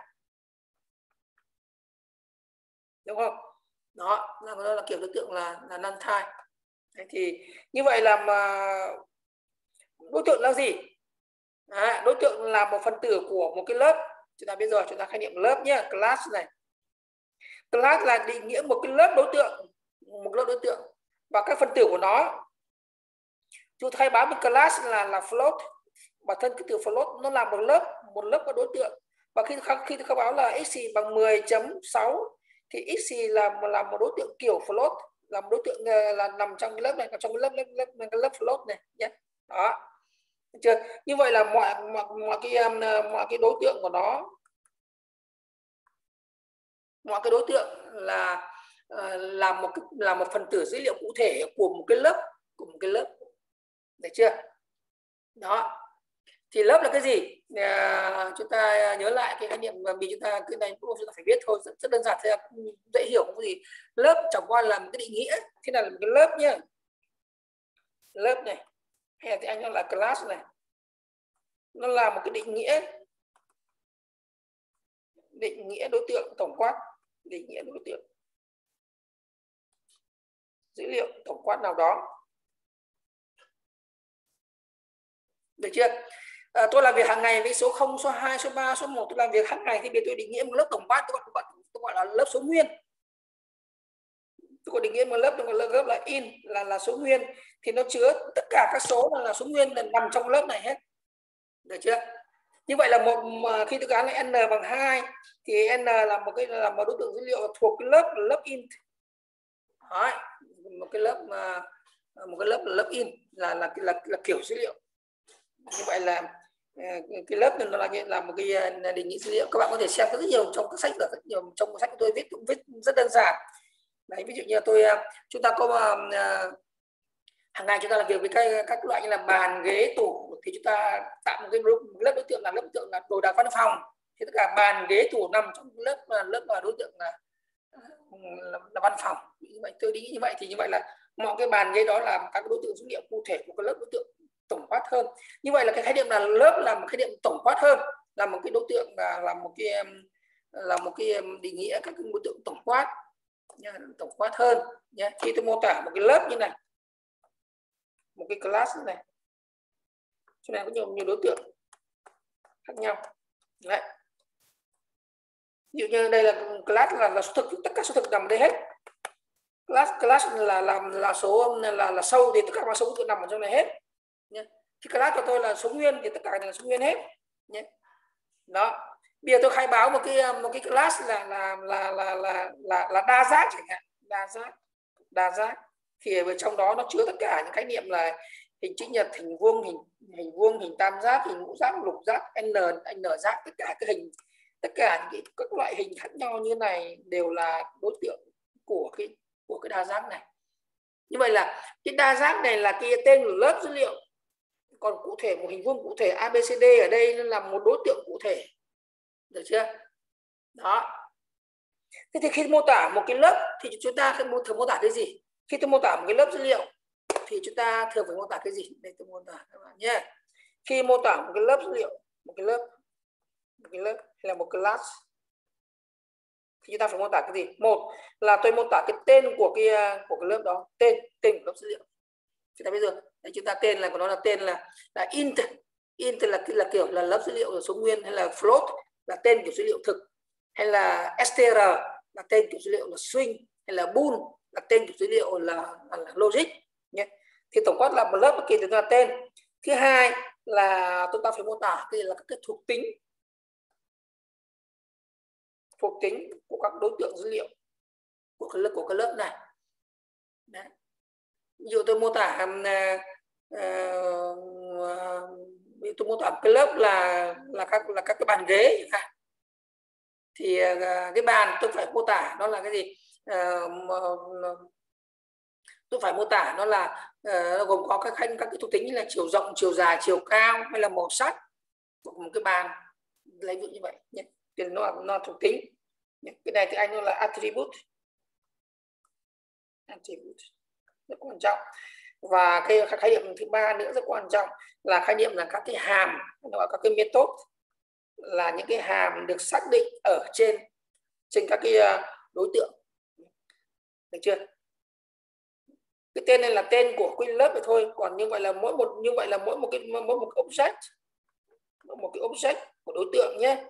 đúng không? Đó là nó là kiểu đối tượng là là none type. Đấy, thì như vậy là mà đối tượng là gì? À, đối tượng là một phần tử của một cái lớp. Chúng ta biết rồi, chúng ta khái niệm lớp nhé, class này. Class là định nghĩa một cái lớp đối tượng, một lớp đối tượng và các phần tử của nó. Chúng ta khai báo một class là là float. Bản thân cái từ float nó là một lớp, một lớp có đối tượng. Và khi khi tôi khai báo là x bằng mười chấm sáu thì x là là một đối tượng kiểu float, là một đối tượng là nằm trong cái lớp này, trong cái lớp lớp lớp cái lớp float này nhé. Đó. Được chưa? Như vậy là mọi mọi mọi cái mọi cái đối tượng của nó, mọi cái đối tượng là là một là một phần tử dữ liệu cụ thể của một cái lớp, của một cái lớp, được chưa? Đó. Thì lớp là cái gì? À, chúng ta nhớ lại cái khái niệm mà mình chúng ta cái này cũng chúng ta phải biết thôi, rất, rất đơn giản, dễ hiểu không có gì. Lớp chẳng qua là một cái định nghĩa, thế là một cái lớp nhá. Lớp này hay là thì anh nó là class này, nó là một cái định nghĩa, định nghĩa đối tượng tổng quát, định nghĩa đối tượng dữ liệu tổng quát nào đó, được chưa? À, tôi làm việc hàng ngày với số không, số hai, số ba, số một, tôi làm việc hàng ngày thì bây tôi định nghĩa một lớp tổng quát, tôi gọi, tôi gọi là lớp số nguyên. Tôi có định nghĩa một lớp, tôi gọi là lớp là in là là số nguyên, thì nó chứa tất cả các số là, là số nguyên là nằm trong lớp này hết, được chưa? Như vậy là một mà khi tôi gán lại n bằng hai thì n là một cái là một đối tượng dữ liệu thuộc cái lớp là lớp int. Đấy, một cái lớp mà một cái lớp là lớp in là là là, là, là kiểu dữ liệu. Như vậy là cái lớp này nó là là một cái định nghĩa dữ liệu. Các bạn có thể xem rất nhiều trong các sách, rất nhiều trong sách của tôi viết cũng viết rất đơn giản. Đấy, ví dụ như tôi chúng ta có uh, hàng ngày chúng ta làm việc với các, các loại như là bàn, ghế, tủ thì chúng ta tạo một cái lớp đối tượng là lớp đối tượng là đồ đạc văn phòng. Thì tất cả bàn, ghế, tủ nằm trong lớp lớp là đối tượng là, là, là văn phòng. Như vậy tôi nghĩ như vậy thì như vậy là mọi cái bàn ghế đó là các đối tượng dữ liệu cụ thể của cái lớp đối tượng tổng quát hơn. Như vậy là cái khái niệm là lớp là một khái niệm tổng quát hơn, là một cái đối tượng là, là một cái là một cái định nghĩa các cái đối tượng tổng quát nha, tổng quát hơn nhé. Khi tôi mô tả một cái lớp như này, một cái class như này, chỗ này có nhiều nhiều đối tượng khác nhau. Đấy. Ví dụ như đây là class là, là số thực, tất cả số thực nằm đây hết. Class class là làm là, là số là là sâu thì tất cả các số tự nằm ở trong này hết nhé. Thì class của tôi là số nguyên thì tất cả là số nguyên hết nhé. Đó. Bây giờ tôi khai báo một cái một cái class là là là là là là, là đa giác chẳng hạn, đa giác, đa giác thì ở trong đó nó chứa tất cả những khái niệm là hình chữ nhật, hình vuông, hình hình vuông, hình tam giác, hình ngũ giác, lục giác, n n giác, tất cả cái hình tất cả những cái, các loại hình khác nhau như này đều là đối tượng của cái của cái đa giác này. Như vậy là cái đa giác này là cái tên của lớp dữ liệu, còn cụ thể một hình vuông cụ thể a bê xê đê ở đây là một đối tượng cụ thể, được chưa? Đó. Thế thì khi mô tả một cái lớp thì chúng ta thường mô tả cái gì? Khi tôi mô tả một cái lớp dữ liệu thì chúng ta thường phải mô tả cái gì? Đây tôi mô tả các bạn nhé. Khi mô tả một cái lớp dữ liệu, một cái lớp, một cái lớp hay là một class, thì chúng ta phải mô tả cái gì? Một là tôi mô tả cái tên của cái của cái lớp đó, tên tên của lớp dữ liệu. Chúng ta biết rồi, đấy, chúng ta tên là của nó là tên là là int, int là là kiểu là lớp dữ liệu là số nguyên, hay là float là tên của dữ liệu thực, hay là str là tên của dữ liệu là string, hay là bool là tên của dữ liệu là, là, là logic nhé. Thì tổng quát là một lớp kia thì là tên. Thứ hai là chúng ta phải mô tả cái là các cái thuộc tính thuộc tính của các đối tượng dữ liệu của cái lớp của cái lớp này. Đấy. Ví dụ tôi mô tả uh, uh, tôi mô tả cái lớp là là các là các cái bàn ghế chẳng hạn, thì uh, cái bàn tôi phải mô tả nó là cái gì? Uh, tôi phải mô tả nó là uh, nó gồm có các khanh các cái thuộc tính như là chiều rộng, chiều dài, chiều cao, hay là màu sắc của một cái bàn, lấy ví dụ như vậy nhé. Thì nó là, nó là thuộc tính. Cái này thì anh nó là attribute, attribute rất quan trọng. Và cái khái niệm thứ ba nữa rất quan trọng là khái niệm là các cái hàm, gọi các cái method, là những cái hàm được xác định ở trên trên các cái đối tượng, được chưa? Cái tên này là tên của cái lớp này thôi, còn như vậy là mỗi một như vậy là mỗi một cái mỗi một cái object, mỗi một cái object của đối tượng nhé,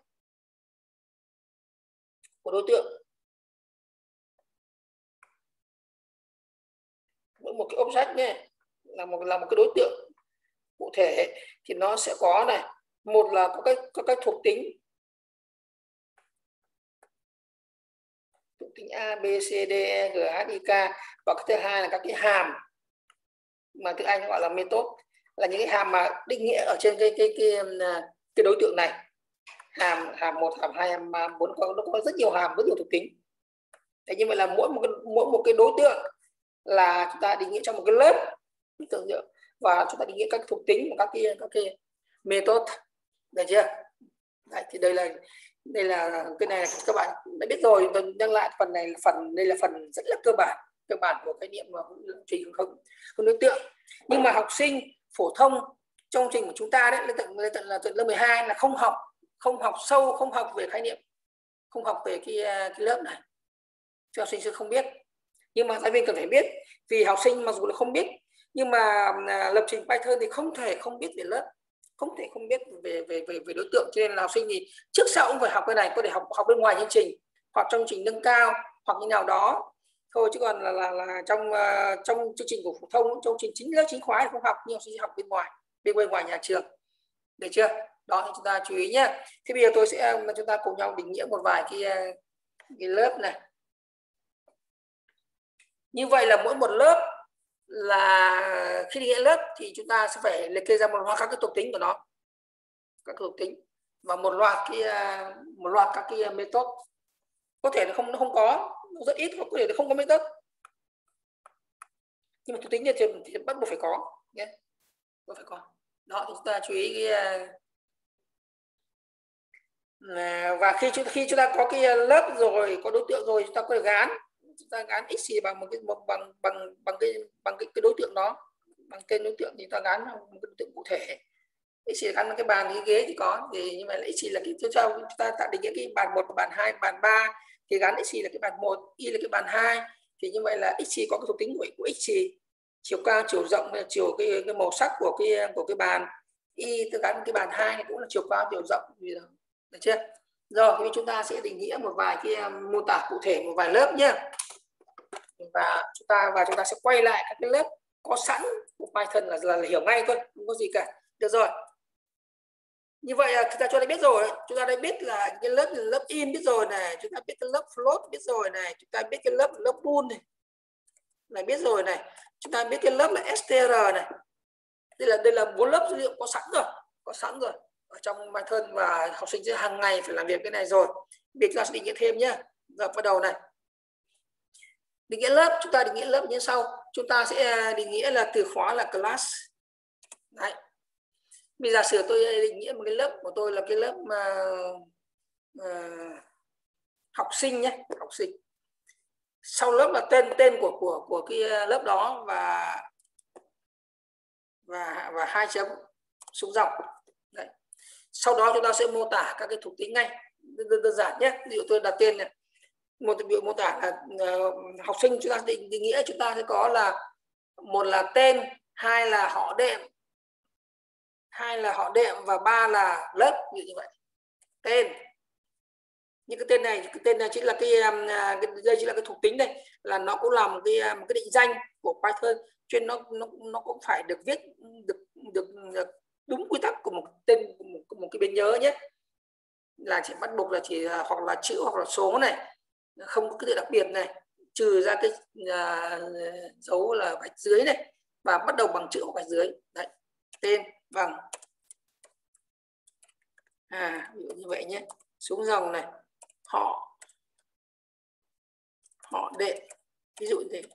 của đối tượng, mỗi một cái object nhé là một là một cái đối tượng cụ thể, thì nó sẽ có này, một là có cái có cái thuộc tính thuộc tính A, B, C, D, E, G, H, I, K, và cái thứ hai là các cái hàm mà tiếng Anh gọi là method, là những cái hàm mà định nghĩa ở trên cái cái cái cái đối tượng này. Hàm hàm một, hàm hai, hàm bốn, nó có rất nhiều hàm, rất nhiều thuộc tính. Thế nhưng mà là mỗi một cái, mỗi một cái đối tượng là chúng ta định nghĩa trong một cái lớp tưởng tượng, và chúng ta định nghĩa các thuộc tính của các cái các cái method, được chưa? Đấy, thì đây là đây là cái này là các bạn đã biết rồi. Tôi nhắc lại phần này là phần đây là phần rất là cơ bản cơ bản của khái niệm trình không không đối tượng. Nhưng mà học sinh phổ thông trong trình của chúng ta đấy, lên tận lên tận là tận lớp mười hai là không học không học sâu, không học về khái niệm, không học về cái cái lớp này, cho học sinh sẽ không biết. Nhưng mà giáo viên cần phải biết, vì học sinh mặc dù là không biết nhưng mà lập trình Python thì không thể không biết về lớp, không thể không biết về về về về đối tượng, cho nên là học sinh thì trước sau cũng phải học cái này, có thể học học bên ngoài chương trình hoặc trong chương trình nâng cao hoặc như nào đó thôi, chứ còn là là, là trong uh, trong chương trình của phổ thông, trong trình chính lớp chính khóa thì không học, nhưng học sinh học bên ngoài bên bên ngoài nhà trường, được chưa? Đó thì chúng ta chú ý nhé. Thế bây giờ tôi sẽ chúng ta cùng nhau định nghĩa một vài cái cái lớp này. Như vậy là mỗi một lớp là khi định nghĩa lớp thì chúng ta sẽ phải liệt kê ra một loạt các cái thuộc tính của nó, các thuộc tính, và một loạt cái một loạt các cái method. Có thể nó không nó không có, nó rất ít, có thể nó không có method, nhưng mà thuộc tính thì, thì bắt buộc phải có nhé, nó phải có. Đó thì chúng ta chú ý cái, và khi chúng khi chúng ta có cái lớp rồi, có đối tượng rồi, chúng ta có thể gán chúng ta gán x bằng một cái một bằng bằng bằng cái bằng cái, cái đối tượng đó, bằng tên đối tượng thì ta gán một cái đối tượng cụ thể. X gắn vào cái bàn, cái ghế thì có, thì như vậy là x là cái tiếp theo chúng ta tạo định nghĩa cái bàn một, bàn hai, bàn ba, thì gắn x là cái bàn một, y là cái bàn hai, thì như vậy là x có cái thuộc tính của, của x, chiều cao, chiều rộng, chiều cái, cái màu sắc của cái của cái bàn, y tôi gắn cái bàn hai này cũng là chiều cao, chiều rộng, được chưa? Rồi thì chúng ta sẽ định nghĩa một vài cái mô tả cụ thể một vài lớp nhé, và chúng ta và chúng ta sẽ quay lại các cái lớp có sẵn của Python là, là, là hiểu ngay thôi, không có gì cả. Được rồi. Như vậy là chúng ta cho đã biết rồi, chúng ta đã biết là cái lớp lớp in biết rồi này, chúng ta biết cái lớp float biết rồi này, chúng ta biết cái lớp lớp bool này, này biết rồi này, chúng ta biết cái lớp là str này. Đây là đây là bốn lớp dữ liệu có sẵn rồi, có sẵn rồi ở trong Python và học sinh sẽ hàng ngày phải làm việc cái này rồi. Bây giờ chúng ta sẽ định nghĩa thêm nhé. Giờ bắt đầu này. Định nghĩa lớp, chúng ta định nghĩa lớp như sau. Chúng ta sẽ định nghĩa là từ khóa là class. Đấy. Bây giờ sửa tôi định nghĩa một cái lớp của tôi là cái lớp mà uh, học sinh nhé, học sinh. Sau lớp là tên tên của của của cái lớp đó và và và hai chấm xuống dòng. Đấy. Sau đó chúng ta sẽ mô tả các cái thuộc tính ngay, đơn, đơn giản nhé. Ví dụ tôi đặt tên này, một biểu mô tả là uh, học sinh, chúng ta định, định nghĩa chúng ta sẽ có là một là tên, hai là họ đệm, hai là họ đệm và ba là lớp, như như vậy. Tên, những cái tên này, cái tên này chính là cái, cái đây chính là cái thuộc tính đây, là nó cũng là một cái một cái định danh của Python, cho nên nó nó nó cũng phải được viết được được, được đúng quy tắc của một tên của một, của một cái biến nhớ nhé, là chỉ bắt buộc là chỉ hoặc là chữ hoặc là số này, không có cái tự đặc biệt này, trừ ra cái uh, dấu là gạch dưới này, và bắt đầu bằng chữ hoặc gạch dưới. Đấy, tên bằng à ví dụ như vậy nhé. Xuống dòng này, họ họ đệm, ví dụ như thế.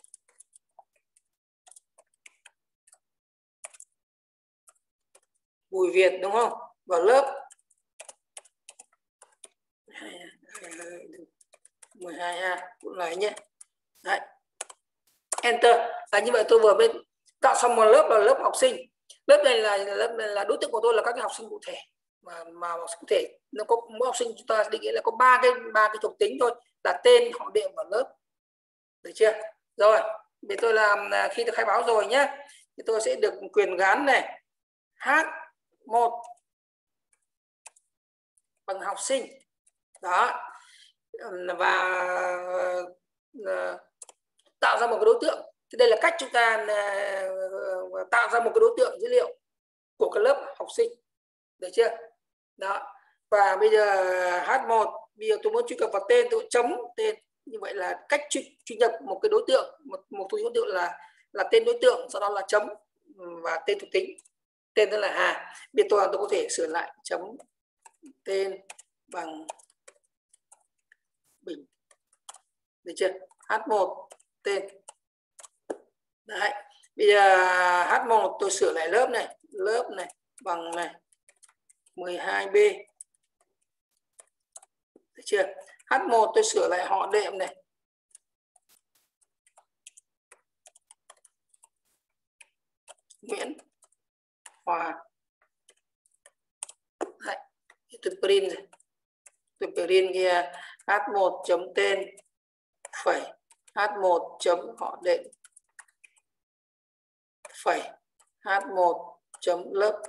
Bùi Việt đúng không? Vào lớp mười hai A cũng này nhé. Đấy. Enter. Là như vậy tôi vừa bên tạo xong một lớp là lớp học sinh. Lớp này là lớp này là đối tượng của tôi là các cái học sinh cụ thể, mà mà học sinh cụ thể nó có mỗi học sinh chúng ta định nghĩa là có ba cái ba cái thuộc tính thôi, là tên, họ đệm và lớp. Được chưa? Rồi, để tôi làm khi tôi khai báo rồi nhé, thì tôi sẽ được quyền gắn này h một bằng học sinh. Đó. Và tạo ra một cái đối tượng. Thì đây là cách chúng ta tạo ra một cái đối tượng dữ liệu của cái lớp học sinh. Được chưa? Đó. Và bây giờ h một, bây giờ tôi muốn truy cập vào tên, tôi chấm tên. Như vậy là cách truy, truy nhập một cái đối tượng, một một thuộc tính đối tượng là là tên đối tượng, sau đó là chấm và tên thuộc tính. Tên đó là Hà. Bây giờ tôi, tôi có thể sửa lại chấm tên bằng Bình. Được chưa? h một tên. Đấy. Bây giờ h một tôi sửa lại lớp này, lớp này bằng này mười hai B. Được chưa? h một tôi sửa lại họ đệm này. Nguyễn Hòa. Đấy. Tôi print rồi. Tôi print kia h một chấm tên phẩy h một chấm họ đệm phẩy h một chấm lớp.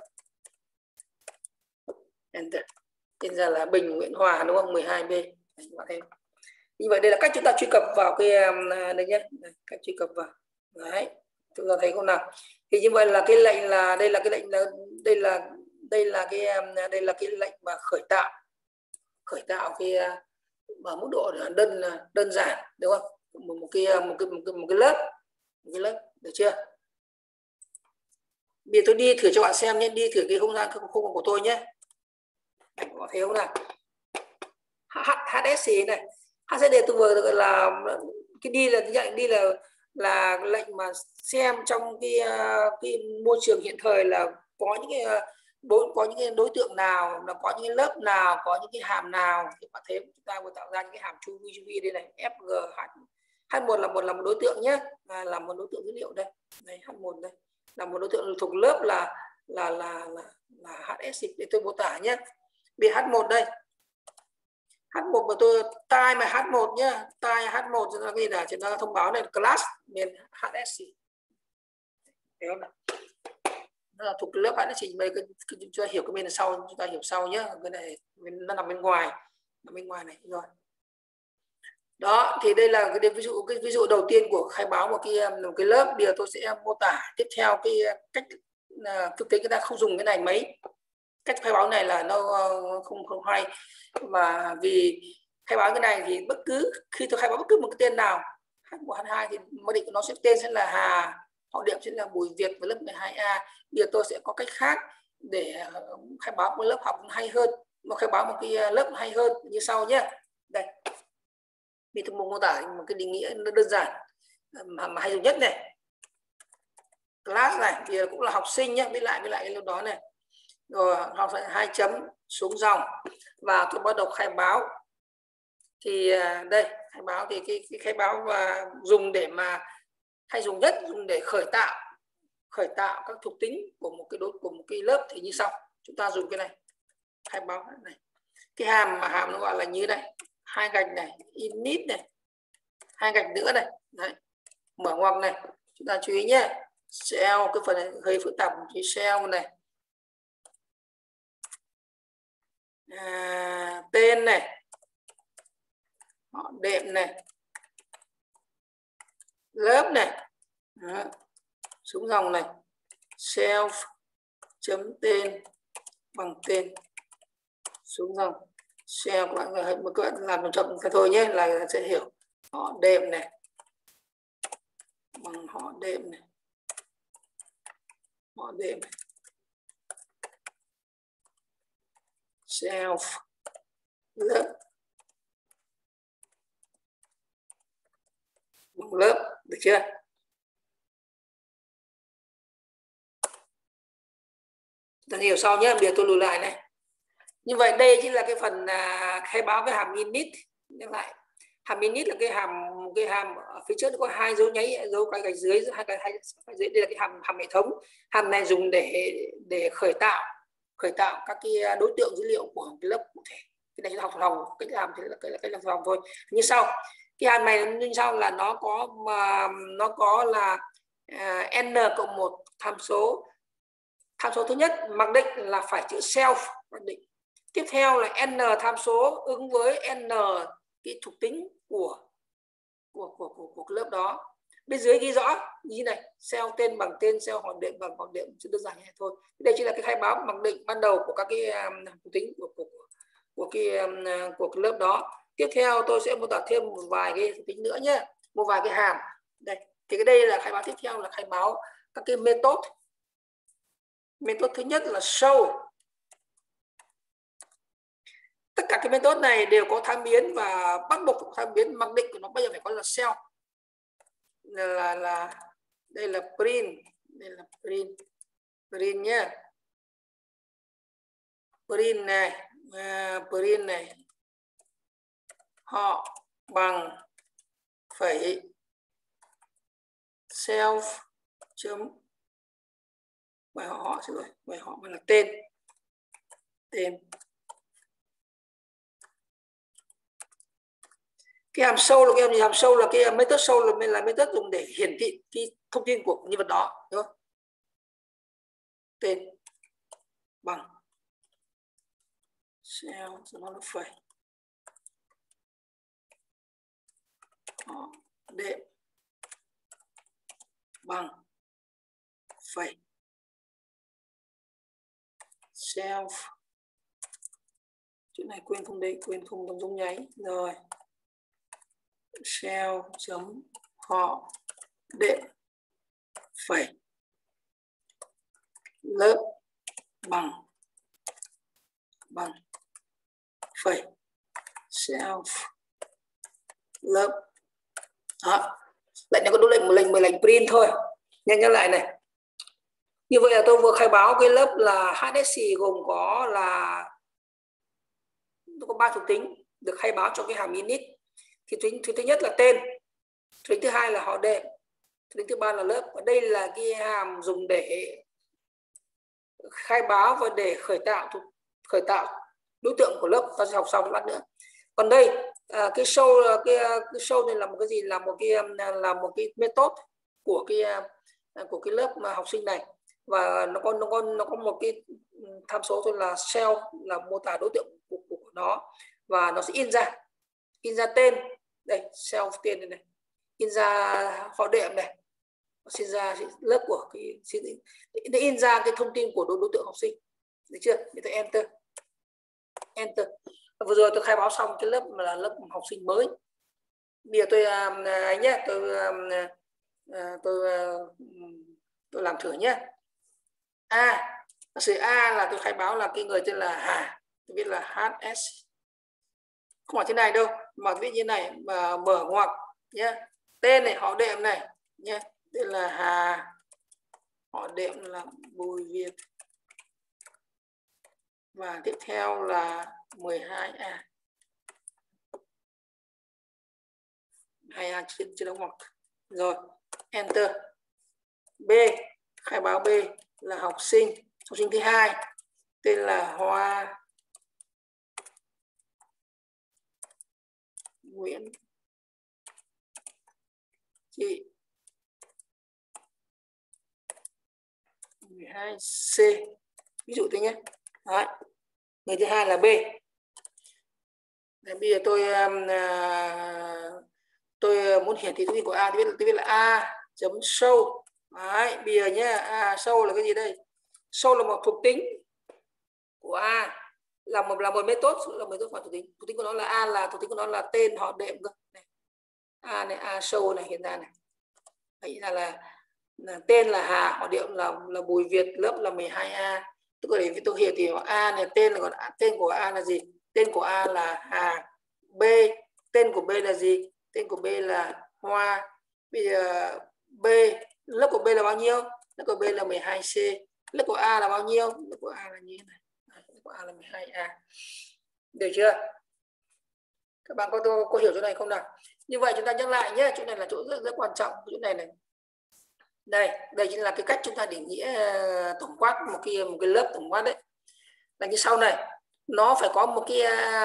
Enter. Hiện ra là Bình Nguyễn Hòa đúng không? mười hai B. Đấy, như vậy đây là cách chúng ta truy cập vào cái đây nhé, cách truy cập vào. Đấy, chúng ta thấy không nào? Thì như vậy là cái lệnh là đây là cái lệnh là đây là đây là cái đây là cái lệnh mà khởi tạo khởi tạo cái ở mức độ đơn đơn giản đúng không? Một, một cái một cái một cái một cái lớp một cái lớp được chưa? Bây giờ tôi đi thử cho bạn xem nhé, đi thử cái không gian không không của tôi nhé. Các bạn thấy không nào? hát ét xê này, hát ét xê tôi vừa gọi là cái đi là nhận đi là là lệnh mà xem trong cái cái môi trường hiện thời là có những cái đối có những cái đối tượng nào, là có những cái lớp nào, có những cái hàm nào. Thì bạn thấy chúng ta vừa tạo ra những cái hàm chu vi chu vi đây này, ép giê hát h một là một là một đối tượng nhé, là, là một đối tượng dữ liệu đây, đây h một đây là một đối tượng thuộc lớp là là là là, là hát ét xê. Để tôi mô tả nhé. Bị h một đây, h một mà tôi tai mà h một nhá, tai h một cho nó ghi là chúng ta thông báo này class miền hát ét xê. Thấy không nào? Nó là thuộc lớp hát ét xê. Mấy cái chúng ta hiểu cái bên sau, chúng ta hiểu sau nhé. Cái này nó nằm bên ngoài, nằm bên ngoài này rồi. Đó, thì đây là cái ví dụ cái ví dụ đầu tiên của khai báo một cái một cái lớp. Bây giờ tôi sẽ mô tả tiếp theo cái cách thực tế người ta không dùng cái này mấy. Cách khai báo này là nó không không hay, mà vì khai báo cái này thì bất cứ khi tôi khai báo bất cứ một cái tên nào h một h hai thì mặc định của nó sẽ tên sẽ là Hà, họ điểm sẽ là Bùi Việt với lớp mười hai A. Bây giờ tôi sẽ có cách khác để khai báo một lớp học hay hơn, một khai báo một cái lớp hay hơn như sau nhé. Đây, mình thực mô tả một cái định nghĩa đơn giản mà hay dùng nhất này. Class này thì cũng là học sinh nhé, với lại với lại cái lúc đó này. Rồi học hai chấm xuống dòng và tôi bắt đầu khai báo. Thì đây khai báo thì cái, cái khai báo và dùng để mà hay dùng nhất, dùng để khởi tạo khởi tạo các thuộc tính của một cái đối của một cái lớp thì như sau. Chúng ta dùng cái này khai báo này, cái hàm mà hàm nó gọi là như này, hai gạch này, init này, hai gạch nữa này. Đấy, mở ngoặc này, chúng ta chú ý nhé. Cell, cái phần này hơi phức tạp, cái cell này, à, tên này, họ đệm này, lớp này. Đó. Xuống dòng này, self chấm tên bằng tên, xuống dòng self. Các bạn một các bạn làm chậm cái thôi nhé là sẽ hiểu. Họ đệm này bằng họ đệm này, họ đệm này. Self lớp bằng lớp, được chưa? Ta hiểu sau nhé, bây giờ tôi lùi lại này. Như vậy đây chính là cái phần à, khai báo cái hàm init. Nhắc lại, hàm init là cái hàm cái hàm ở phía trước nó có hai dấu nháy, dấu cái gạch dưới, hai cái hai dưới. Đây là cái hàm hàm hệ thống. Hàm này dùng để để khởi tạo khởi tạo các cái đối tượng dữ liệu của cái lớp cụ thể. Cái này là học lòng, cái hàm thì là cái là cái là lòng thôi. Như sau, cái hàm này như sau là nó có mà nó có là uh, n cộng một tham số. Tham số thứ nhất mặc định là phải chữ self mặc định. Tiếp theo là n tham số ứng với n cái thuộc tính của của của của, của cái lớp đó. Bên dưới ghi rõ như này, cell tên bằng tên, cell họ đệm bằng họ đệm, chỉ đơn giản như thế thôi. Đây chính là cái khai báo mặc định ban đầu của các cái um, thuộc tính của của của cái um, của cái lớp đó. Tiếp theo tôi sẽ mô tả thêm một vài cái thuộc tính nữa nhé, một vài cái hàm. Đây, thì cái đây là khai báo tiếp theo là khai báo các cái method. Method thứ nhất là show. Tất cả cái method này đều có tham biến và bắt buộc phải tham biến, mặc định của nó bây giờ phải có là cell. Là là đây là print, đây là print, print nhé. Print này, uh, print này, họ bằng phẩy self chấm bài họ họ rồi, bài họ là tên, tên. Cái hàm show là cái hàm gì? Hàm show là cái method show là là method dùng để hiển thị cái thông tin của nhân vật đó, đúng không? Tên bằng self nó là phẩy họ đệm bằng phẩy self. Chữ này quên không đây, quên không đóng dấu nháy rồi. Shell chấm họ đệm phẩy lớp bằng bằng phẩy self lớp. Đó, lệnh này có đúng lệnh một lệnh mười lệnh print thôi. Nhanh nhớ lại này. Như vậy là tôi vừa khai báo cái lớp là hát ét xê gồm có là nó có ba thuộc tính được khai báo cho cái hàm init. Thì thứ, thứ, thứ nhất là tên, thứ thứ hai là họ đệm, thứ thứ ba là lớp. Và đây là cái hàm dùng để khai báo và để khởi tạo khởi tạo đối tượng của lớp. Ta sẽ học sau một lát nữa. Còn đây à, cái show cái, cái show này là một cái gì? Là một cái là một cái method của cái của cái lớp mà học sinh này, và nó có nó có nó có một cái tham số thôi là cell, là mô tả đối tượng của, của, của nó, và nó sẽ in ra in ra tên đây, self tên đây này, in ra họ đệm này, xin ra lớp của cái để in ra cái thông tin của đối, đối tượng học sinh, được chưa? Để tôi enter enter. Vừa rồi tôi khai báo xong cái lớp mà là lớp học sinh mới. Bây giờ tôi ấy nhé, tôi tôi tôi làm thử nhé. A, Giả sử A là tôi khai báo là cái người tên là Hà, tôi viết là hát ét, không phải thế này đâu mà tôi viết như này, mà mở ngoặc nhé, tên này, họ đệm này nhé, tên là Hà, họ đệm là Bùi Việt, và tiếp theo là mười hai A, hai A trên trên đóng ngoặc, rồi enter. B, khai báo B là học sinh, học sinh thứ hai tên là Hoa Nguyễn Chị, mười hai C, ví dụ thế nhé. Đấy. Người thứ hai là B. Đấy, bây giờ tôi tôi muốn hiển thị thông tin của A, tôi viết tôi viết là A chấm show. Đấy, bây giờ nhé, A show là cái gì đây? Show là một thuộc tính của A, là một là một method, là một method thuộc tính. Thuộc tính của nó là A, là thuộc tính của nó là tên, họ đệm cơ. Này. A này, A show này hiện ra này. Đấy là, là là tên là Hà, họ đệm là là Bùi Việt, lớp là mười hai A. Tức là để tôi hiểu thì A này tên là còn tên của A là gì? Tên của A là Hà. B, tên của B là gì? Tên của B là Hoa. Bây giờ B, lớp của B là bao nhiêu? Lớp của B là mười hai C. Lớp của A là bao nhiêu? Lớp của A là như thế này. Lớp của A là mười hai A. Được chưa? Các bạn có có hiểu chỗ này không nào? Như vậy chúng ta nhắc lại nhé, chỗ này là chỗ rất rất quan trọng, chỗ này này. Đây, đây chính là cái cách chúng ta định nghĩa tổng quát một cái một cái lớp tổng quát đấy. Là như sau này, nó phải có một cái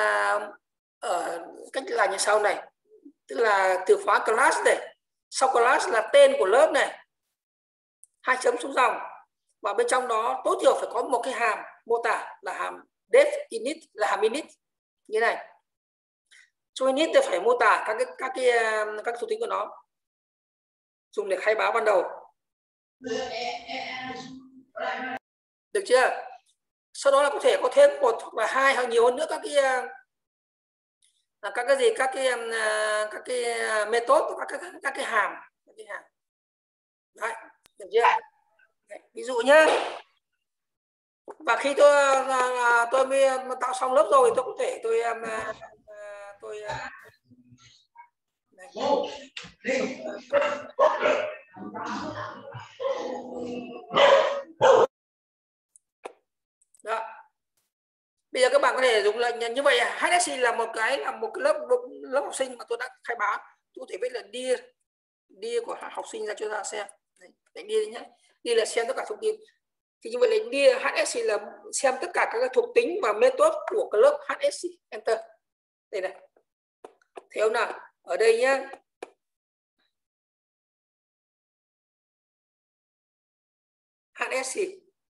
ở cách là như sau này, tức là từ khóa class này, sau class là tên của lớp này, hai chấm xuống dòng, và bên trong đó tối thiểu phải có một cái hàm mô tả là hàm def init, là hàm init như này. Cho init thì phải mô tả các cái các cái các thuộc tính của nó, dùng để khai báo ban đầu. Được chưa? Sau đó là có thể có thêm một hoặc là hai hoặc nhiều hơn nữa các cái các cái gì các cái các cái method, các cái các cái hàm, các cái hàm. Đấy, được chưa? Đấy, ví dụ nhá. Và khi tôi tôi mới tạo xong lớp rồi, tôi có thể tôi tôi này. Đó. Bây giờ các bạn có thể dùng lệnh như vậy. hát ét xê là một cái là một cái lớp một lớp học sinh mà tôi đã khai báo, tôi có thể viết là dear dear của học sinh ra cho ta xem. Đấy, dear nhé. Dear là xem tất cả thông tin. Thì như vậy lệnh dear hát ét xê là xem tất cả các thuộc tính và method của cái lớp hát ét xê. Enter. Đây này. Thấy không nào? Ở đây nhé. hát ét xê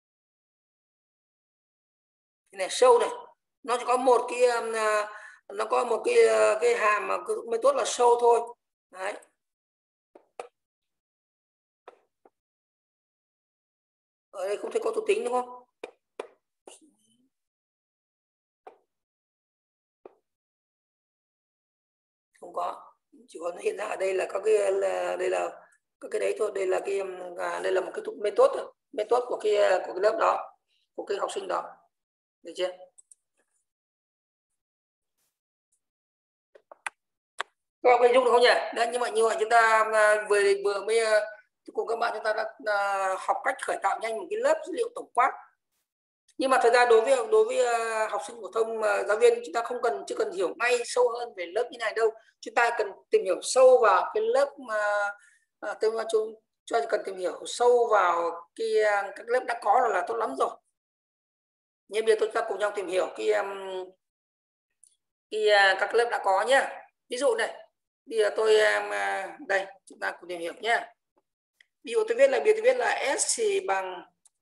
này, show này, nó chỉ có một cái nó có một cái cái hàm mà method là show thôi. Đấy. Ở đây không thấy có thuộc tính đúng không? Không có, chỉ có hiện ra ở đây là có cái là đây là có cái đấy thôi, đây là cái đây là một cái method method của cái của cái lớp đó, của cái học sinh đó. Được chưa? Các bạn hình dung được không nhỉ? Đấy, như vậy như vậy chúng ta vừa vừa mới cùng các bạn chúng ta đã học cách khởi tạo nhanh một cái lớp dữ liệu tổng quát. Nhưng mà thời gian đối với đối với học sinh phổ thông, giáo viên chúng ta không cần chưa cần hiểu ngay sâu hơn về lớp như này đâu. Chúng ta cần tìm hiểu sâu vào cái lớp mà à, tôi chúng cho cần tìm hiểu sâu vào cái các lớp đã có là, là tốt lắm rồi. Nhưng bây giờ chúng ta cùng nhau tìm hiểu cái, cái các lớp đã có nhé. Ví dụ này, bây giờ tôi đây chúng ta cùng tìm hiểu nhé. Ví dụ tôi viết là bây giờ tôi viết là S bằng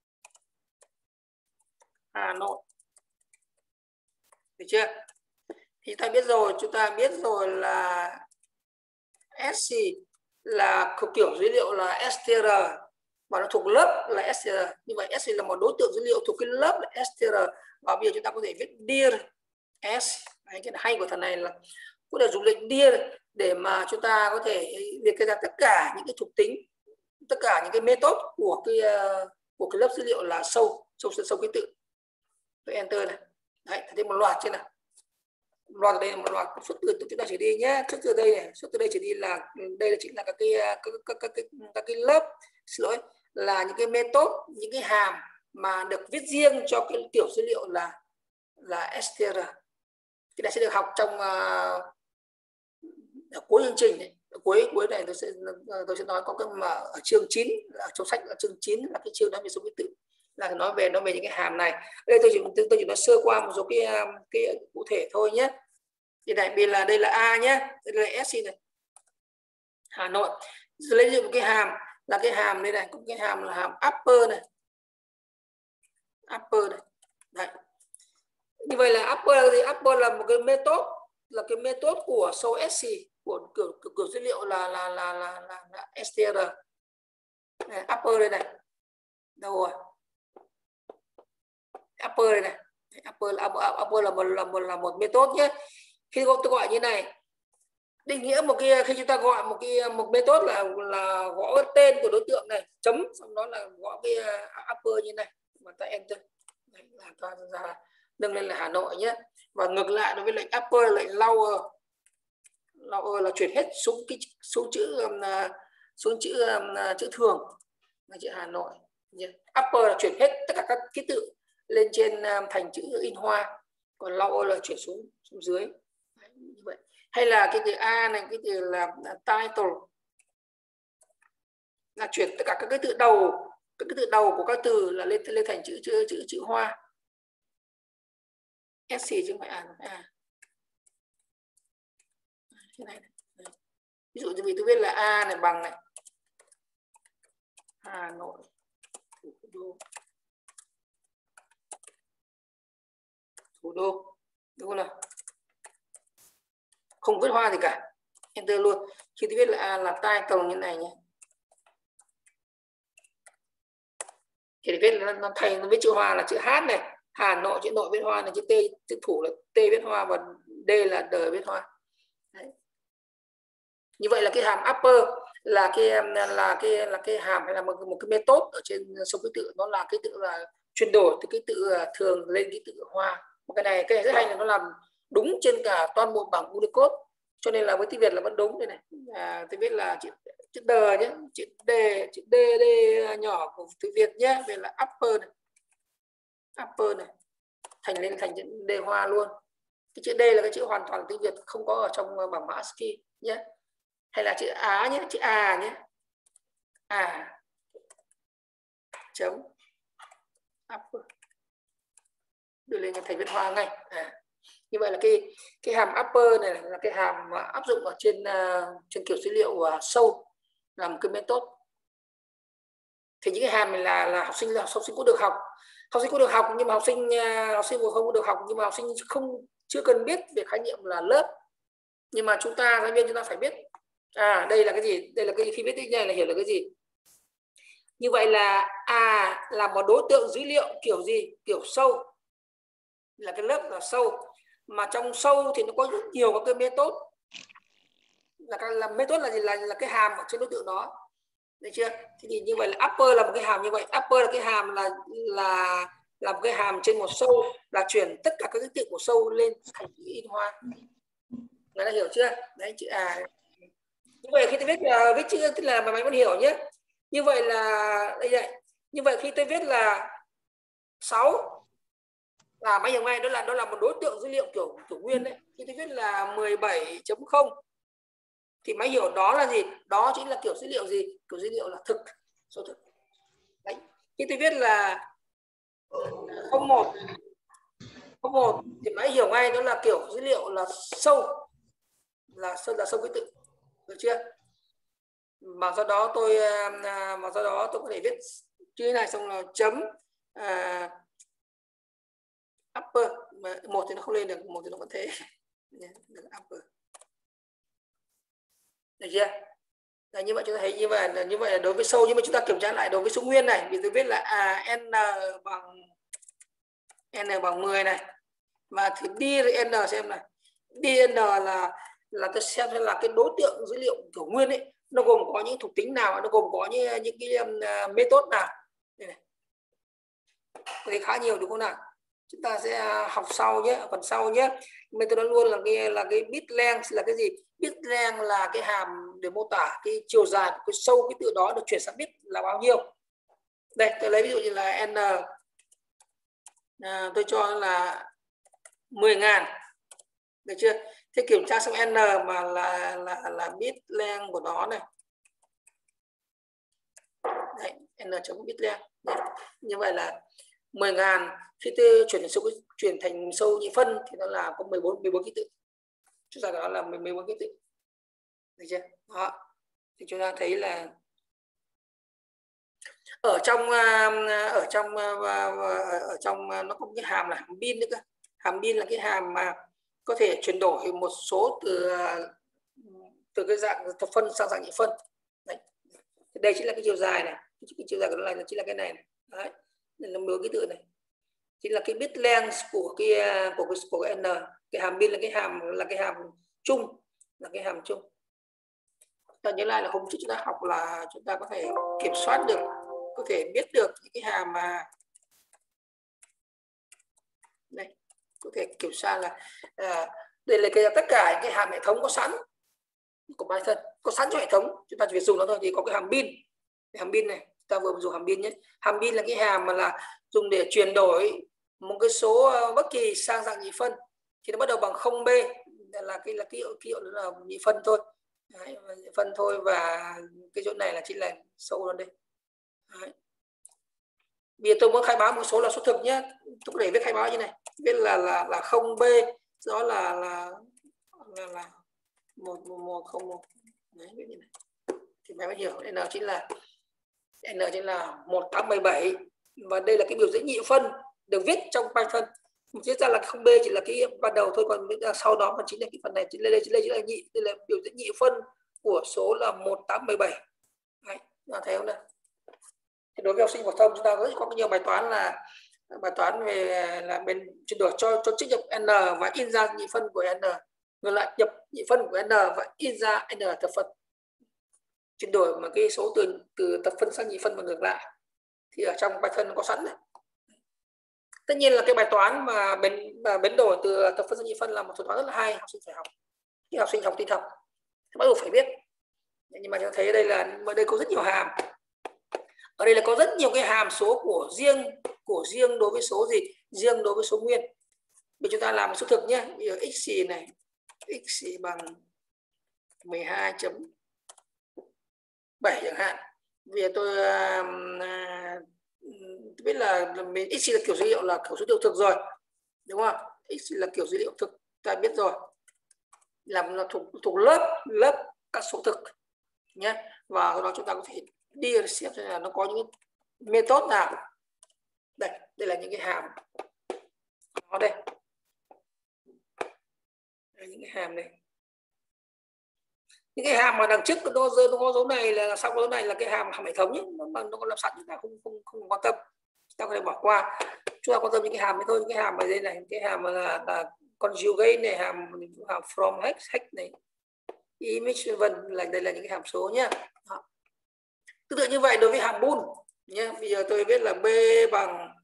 Hà Nội. Được chưa? Thì ta biết rồi, chúng ta biết rồi là S là thuộc kiểu dữ liệu là S T R và nó thuộc lớp là S T R. Như vậy S là một đối tượng dữ liệu thuộc cái lớp là S T R. Và bây giờ chúng ta có thể viết dear S. Đấy, cái hay của thằng này là có thể dùng lệnh dear để mà chúng ta có thể liệt kê ra tất cả những cái thuộc tính, tất cả những cái method của cái của cái lớp dữ liệu là show sâu sâu ký tự. Tôi enter này. Đấy, thấy một loạt trên này. Loạt ở đây là một loạt xuất từ chúng ta chỉ đi nhé. Xuất từ đây này, xuất từ đây chỉ đi là đây là chính là các cái các các các cái, các cái lớp, xin lỗi, là những cái method, những cái hàm mà được viết riêng cho cái kiểu dữ liệu là là str. Cái này sẽ được học trong uh, ở cuối chương trình này. Ở cuối cuối này tôi sẽ tôi sẽ nói có cái mà ở chương chín, ở trong sách ở chương chín là cái chương nói về số ký tự, là nói về nói về những cái hàm này. Ở đây tôi chỉ tôi chỉ nói sơ qua một số cái cái cụ thể thôi nhé. Đây này, đây là đây là A nhé, đây là S này, Hà Nội. Lấy dụng một cái hàm là cái hàm đây này, cũng cái hàm là hàm upper này, upper này. Đấy. Như vậy là upper thì upper là một cái method, là cái method của show sc, của kiểu, kiểu, kiểu dữ liệu là là là là, là, là str. Này, upper đây này, đâu rồi? Upper đây này, upper là upper là một là một là một method nhé. Khi tôi gọi như này, định nghĩa một cái khi chúng ta gọi một cái một method là là gõ tên của đối tượng này, chấm, xong đó là gõ cái upper như này, và ta enter. Đấy, là ta ra nâng lên là Hà Nội nhé. Và ngược lại đối với lệnh upper, lệnh lower, lower là chuyển hết xuống cái xuống chữ um, xuống chữ um, chữ thường là chữ Hà Nội nhé. Upper là chuyển hết tất cả các ký tự lên trên um, thành chữ in hoa, còn lower là chuyển xuống xuống dưới. Đấy, như vậy. Hay là cái từ A này, cái từ là, là title, là chuyển tất cả các cái từ đầu, các cái từ đầu của các từ là lên lên thành chữ chữ chữ chữ hoa. sc chứ không phải A. À. Thế này, này. Ví dụ như tôi viết là A này bằng này Hà Nội thủ đô, thủ đô, đúng không nào? Không viết hoa gì cả, enter luôn. Khi tôi viết là A là title như này nhé, thì viết nó, nó thay nó viết chữ hoa là chữ H này, Hà Nội chữ nội viết hoa là chữ T, chữ thủ là T viết hoa, và D là D viết hoa. Đấy. Như vậy là cái hàm upper là cái là cái là cái hàm hay là một, một cái method ở trên số ký tự, nó là cái tự là chuyển đổi từ cái tự thường lên cái tự hoa. Một cái này cái này rất hay là nó làm đúng trên cả toàn bộ bảng Unicode, cho nên là với tiếng Việt là vẫn đúng đây này. À, tôi viết là chữ chữ D nhé, chữ D, chữ D D nhỏ của tiếng Việt nhé, về là upper này, upper này thành lên thành chữ D hoa luôn. Cái chữ D là cái chữ hoàn toàn tiếng Việt không có ở trong bảng mã ASCII nhé. Hay là chữ Á nhé, chữ A nhé, A chấm upper, đưa lên thành viết hoa ngay. À. Như vậy là cái cái hàm upper này là cái hàm mà áp dụng ở trên uh, trên kiểu dữ liệu uh, sâu, là một cái method. Thì những cái hàm này là là học sinh là học sinh có được học, học sinh có được học nhưng mà học sinh uh, học sinh không có được học, nhưng mà học sinh không chưa cần biết về khái niệm là lớp. Nhưng mà chúng ta giáo viên chúng ta phải biết. À, đây là cái gì? Đây là cái khi biết cái này là hiểu là cái gì? Như vậy là à là một đối tượng dữ liệu kiểu gì? Kiểu sâu, là cái lớp là sâu, mà trong sâu thì nó có rất nhiều các cái method, là cái là method là gì? Là là cái hàm ở trên đối tượng đó, được chưa? Thì, thì như vậy là upper là một cái hàm như vậy, upper là cái hàm là là là một cái hàm trên một sâu, là chuyển tất cả các cái tự của sâu lên thành chữ in hoa. Người ta hiểu chưa? Đấy, chữ A. Như vậy khi tôi viết là viết chữ tức là máy vẫn hiểu nhé. Như vậy là đây này. Như vậy khi tôi viết là sáu là máy hiểu ngay, đó là đó là một đối tượng dữ liệu kiểu kiểu nguyên đấy. Khi tôi viết là mười bảy chấm không thì máy hiểu đó là gì? Đó chính là kiểu dữ liệu gì? Kiểu dữ liệu là thực, số thực. Đấy. Khi tôi viết là không một không một thì máy hiểu ngay đó là kiểu dữ liệu là sâu, là sâu là sâu ký tự, được chưa? Mà do đó tôi mà do đó tôi có thể viết chữ này xong là chấm uh, upper, mà một thì nó không lên được, một thì nó vẫn thế, được upper, được chưa? Là như vậy chúng ta thấy như vậy là như vậy là đối với sâu. Nhưng mà chúng ta kiểm tra lại đối với số nguyên này, vì tôi viết là à, n bằng n bằng mười này, và thì đi n xem này, đi n là là tôi xem là cái đối tượng dữ liệu kiểu nguyên ấy, nó gồm có những thuộc tính nào, nó gồm có những những cái um, method nào. Đây này. Có thể khá nhiều đúng không nào? Chúng ta sẽ học sau nhé, phần sau nhé. Mình tôi nói luôn là cái là cái bit length là cái gì? Bit length là cái hàm để mô tả cái chiều dài của cái sâu cái tự đó được chuyển sang bit là bao nhiêu. Đây tôi lấy ví dụ như là n, à, tôi cho là mười ngàn, được chưa? Thế kiểm tra xong n mà là là là bit length của nó này. Đấy, n chấm bit length. Như vậy là mười ngàn khi tôi chuyển thành sâu chuyển thành sâu nhị phân thì nó là có mười bốn mười bốn ký tự. Chúng ta đó là mười bốn ký tự. Được chưa? Đó. Thì chúng ta thấy là ở trong ở trong ở trong nó có cái hàm là hàm bin nữa cơ. Hàm bin là cái hàm mà có thể chuyển đổi một số từ từ cái dạng thập phân sang dạng nhị phân. Đấy. Đây chính là cái chiều dài này, cái chiều dài của nó này chính là cái này, này. Đấy. Đây là mười ký tự này. Chính là cái bit length của cái của cái của cái n, cái hàm bin là cái hàm là cái hàm chung, là cái hàm chung. Ta nhớ lại là hôm trước chúng ta học là chúng ta có thể kiểm soát được, có thể biết được những cái hàm mà đây có thể kiểm soát là à, đây là cái tất cả những cái hàm hệ thống có sẵn của Python, có sẵn cho hệ thống, chúng ta chỉ việc dùng nó thôi. Thì có cái hàm bin, cái hàm bin này ta vừa dùng hàm bin nhé. Hàm bin là cái hàm mà là dùng để chuyển đổi một cái số bất kỳ sang dạng nhị phân, thì nó bắt đầu bằng không b là cái là ký hiệu ký hiệu là nhị phân thôi. Đấy, phân thôi, và cái chỗ này là chính là sâu luôn đây. Đấy. Bây giờ tôi muốn khai báo một số là số thực nhé, tôi có thể viết khai báo như này, viết là là là không b, đó là là là là một một không một. Đấy, viết như này thì mày mới hiểu n chính là n chính là một tám bảy bảy, và đây là cái biểu diễn nhị phân được viết trong Python. Thực ra là không b chỉ là cái ban đầu thôi, còn sau đó còn chính là cái phần này, chính là đây chính là, chính là nhị, đây là biểu diễn nhị phân của số là một tám bảy bảy. Đấy, chúng ta thấy không nào? Thì đối với học sinh phổ thông chúng ta có có nhiều bài toán là bài toán về là bên chuyển đổi cho cho trích nhập n và in ra nhị phân của n, ngược lại nhập nhị phân của n và in ra n thập phân, chuyển đổi mà cái số từ từ thập phân sang nhị phân và ngược lại thì ở trong Python có sẵn này. Tất nhiên là cái bài toán mà biến mà biến đổi từ thập phân sang nhị phân là một thuật toán rất là hay, học sinh phải học. Khi học sinh học tin học bắt buộc phải biết. Nhưng mà chúng ta thấy ở đây là ở đây có rất nhiều hàm. Ở đây là có rất nhiều cái hàm số của riêng của riêng đối với số gì? Riêng đối với số nguyên. Bây giờ chúng ta làm một số thực nhé. Bây giờ x này, x bằng mười hai chấm bảy chẳng hạn. Bây giờ tôi uh, biết là mình x là kiểu dữ liệu là kiểu số liệu thực rồi, đúng không? X là kiểu dữ liệu thực, ta biết rồi. Làm là thuộc thuộc lớp lớp các số thực nhé. Và đó chúng ta có thể đi xem là nó có những method nào. Đây, đây là những cái hàm nó đây. Đây, những cái hàm này. Những cái hàm mà đằng trước nó nó có dấu này là sau dấu này là cái hàm hàm hệ thống nhé, nó nó có làm sẵn, chúng ta không không không quan tâm, chúng ta có thể bỏ qua. Chúng ta quan tâm những cái hàm này thôi. Những cái hàm ở đây này, cái hàm là, là conjugate này, hàm hàm from hex hex này, image vân là đây là những cái hàm số nhé. Đó. Tương tự như vậy đối với hàm bool nhé. Bây giờ tôi viết là b bằng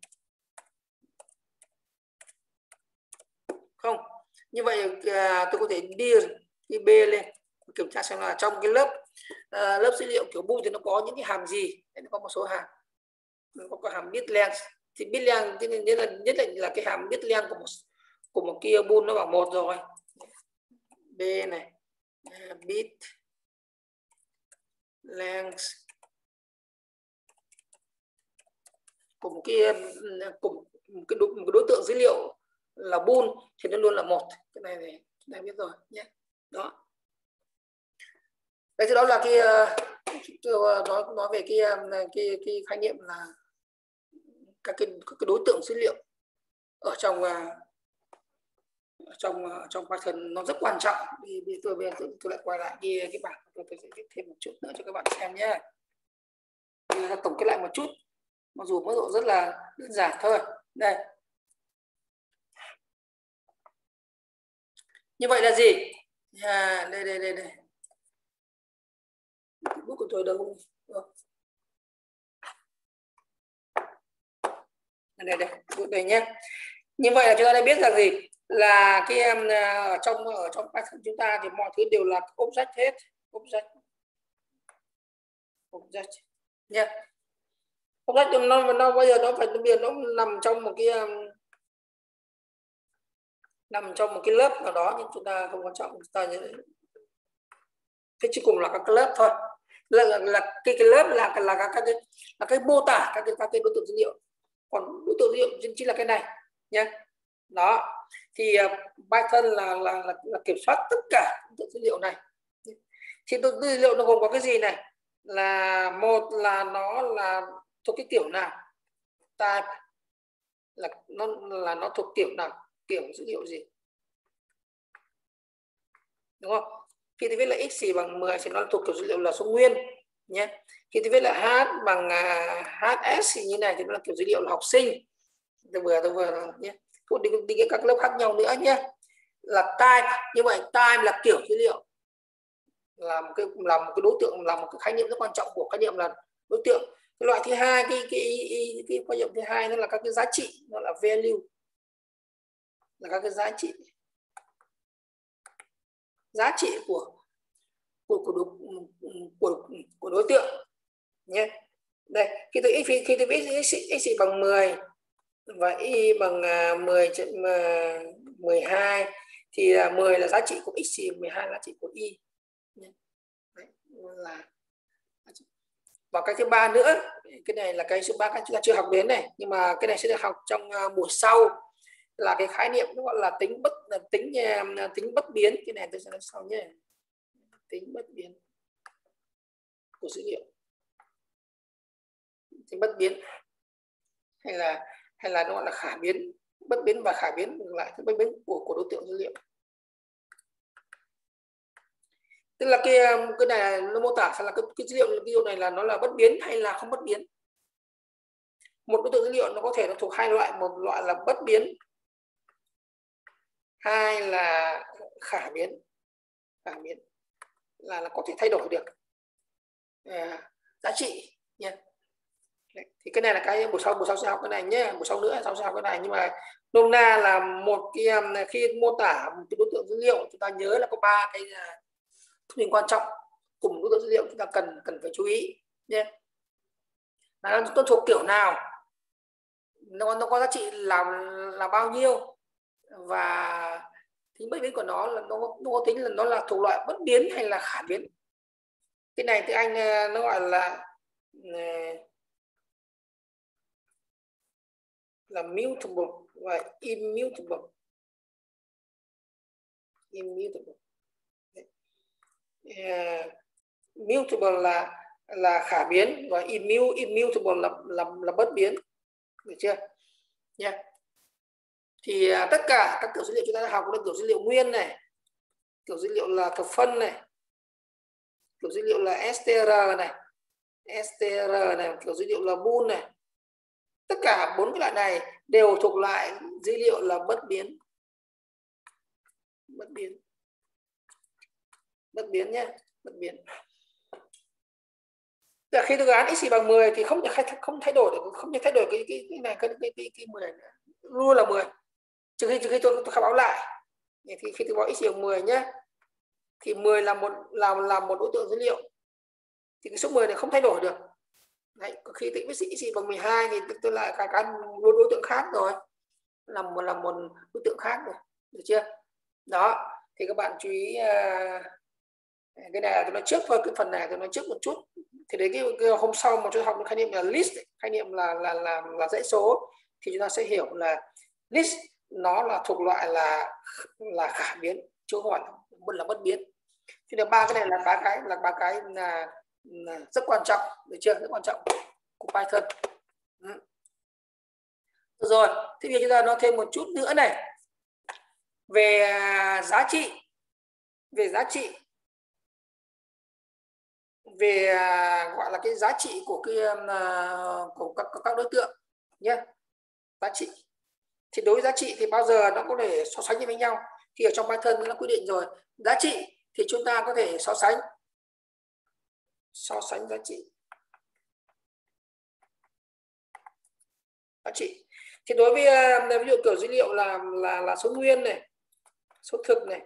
không. Như vậy tôi có thể đi đi b lên kiểm tra xem là trong cái lớp uh, lớp dữ liệu kiểu bool thì nó có những cái hàm gì. Nó có một số hàm, nó có, có hàm bit length, thì bit length nhất là nhất là, là cái hàm bit length của một của một kia bool nó bằng một rồi. B này uh, bit length của một cái cùng một cái, đối, một cái đối tượng dữ liệu là bool thì nó luôn là một. Cái này thì chúng ta biết rồi nhé. Đó. Đây thì đó là cái uh, nói nói về cái cái cái khái niệm là các cái, các cái đối tượng dữ liệu ở trong uh, trong uh, trong Python nó rất quan trọng. Thì, thì tôi bây giờ tôi, tôi lại quay lại cái cái bảng, tôi, tôi sẽ viết thêm một chút nữa cho các bạn xem nhé. Bây giờ tổng kết lại một chút, mặc dù mức độ rất là đơn giản thôi. Đây. Như vậy là gì? À, đây đây đây đây. Bút của tôi đâu? đây đây đây nhé. Như vậy là chúng ta đã biết rằng gì là cái ở trong ở trong Python chúng ta thì mọi thứ đều là object hết, object object nhé. Object nó nó bây giờ nó phải bây giờ nó nằm trong một cái nằm trong một cái lớp nào đó, nhưng chúng ta không quan trọng, chúng ta nhớ cái cuối cùng là các cái lớp thôi, là, là, là cái cái lớp là là các cái là cái mô tả các cái các cái đối tượng dữ liệu, còn đối tượng dữ liệu chính là cái này nhé. Đó thì uh, Python là, là là là kiểm soát tất cả đối tượng dữ liệu này. Thì đối tượng dữ liệu nó gồm có cái gì này, là một là nó là thuộc cái kiểu nào, type là nó là nó thuộc kiểu nào, kiểu dữ liệu gì, đúng không? Khi tôi viết là x thì bằng mười thì nó thuộc kiểu dữ liệu là số nguyên nhé. Khi tôi viết là h bằng uh, hs thì như này thì nó là kiểu dữ liệu là học sinh. Tôi vừa tôi vừa nhé. Cũng đi, đi các lớp khác nhau nữa nhé. Là type, như vậy type là kiểu dữ liệu, là một cái là một cái đối tượng, là một cái khái niệm rất quan trọng của khái niệm là đối tượng. Cái loại thứ hai, cái cái cái, cái quan niệm thứ hai nó là các cái giá trị, nó là value, là các cái giá trị giá trị của của của đối, của, của đối tượng nhé. Đây khi tôi x khi tôi viết x, x bằng mười và y bằng mười trên mười hai thì là mười là giá trị của x thì mười hai là giá trị của y. Đấy, là và cái thứ ba nữa, cái này là cái số ba các chúng ta chưa học đến này, nhưng mà cái này sẽ được học trong buổi sau, là cái khái niệm nó gọi là tính bất tính tính bất biến. Cái này tôi sẽ nói sau nhé, tính bất biến của dữ liệu, tính bất biến hay là hay là nó gọi là khả biến, bất biến và khả biến, ngược lại cái bất biến của của đối tượng dữ liệu. Tức là cái cái này nó mô tả là cái, cái dữ liệu video này là nó là bất biến hay là không bất biến. Một đối tượng dữ liệu nó có thể nó thuộc hai loại, một loại là bất biến, hai là khả biến. Khả biến là là có thể thay đổi được à, giá trị nha. Thì cái này là cái buổi sau buổi sau sẽ học cái này nhé, buổi sau nữa sau sẽ học cái này. Nhưng mà nôm na là một cái khi mô tả một cái đối tượng dữ liệu, chúng ta nhớ là có ba cái thông tin quan trọng cùng đối tượng dữ liệu chúng ta cần cần phải chú ý nhé. Là nó thuộc kiểu nào, nó nó có giá trị là là bao nhiêu, và tính bất biến của nó là nó, nó có tính là nó là thuộc loại bất biến hay là khả biến. Cái này thì anh nó gọi là là mutable và immutable. Immutable. Uh, mutable là là khả biến và immutable là là là bất biến, được chưa nha? Yeah. Thì uh, tất cả các kiểu dữ liệu chúng ta đã học là kiểu dữ liệu nguyên này, kiểu dữ liệu là thập phân này, kiểu dữ liệu là str này, str này, kiểu dữ liệu là bool này. Tất cả bốn cái loại này đều thuộc loại dữ liệu là bất biến, bất biến, bất biến nhé, bất biến. Là khi tôi gán x bằng mười thì không thể không thay đổi được, không thể thay đổi cái cái cái này cái cái cái, cái mười nữa. Luôn là mười, trừ khi trừ khi tôi, tôi khai báo lại. Thì khi tôi báo x bằng mười nhé, thì mười là một là là một đối tượng dữ liệu, thì cái số mười này không thay đổi được. Đấy, khi tôi viết x bằng mười hai thì tôi lại cái cái đối, đối tượng khác rồi, là một là một đối tượng khác rồi, được chưa? Đó thì các bạn chú ý, uh, cái này tôi nói trước thôi, cái phần này tôi nói trước một chút. Thì đấy cái, cái hôm sau mà chúng ta học khái niệm là list, khái niệm là là là là dãy số, thì chúng ta sẽ hiểu là list nó là thuộc loại là là khả biến chứ không phải là bất biến. Thì được ba cái này là ba cái là ba cái là, là rất quan trọng, được chưa? Rất quan trọng của Python. Ừ. Rồi, thì bây giờ chúng ta nói thêm một chút nữa này về giá trị, về giá trị, về gọi là cái giá trị của cái của các, các đối tượng nhé. Giá trị thì đối với giá trị thì bao giờ nó có thể so sánh với nhau. Thì ở trong Python nó quy định rồi, giá trị thì chúng ta có thể so sánh so sánh giá trị giá trị Thì đối với ví dụ kiểu dữ liệu là là là số nguyên này, số thực này,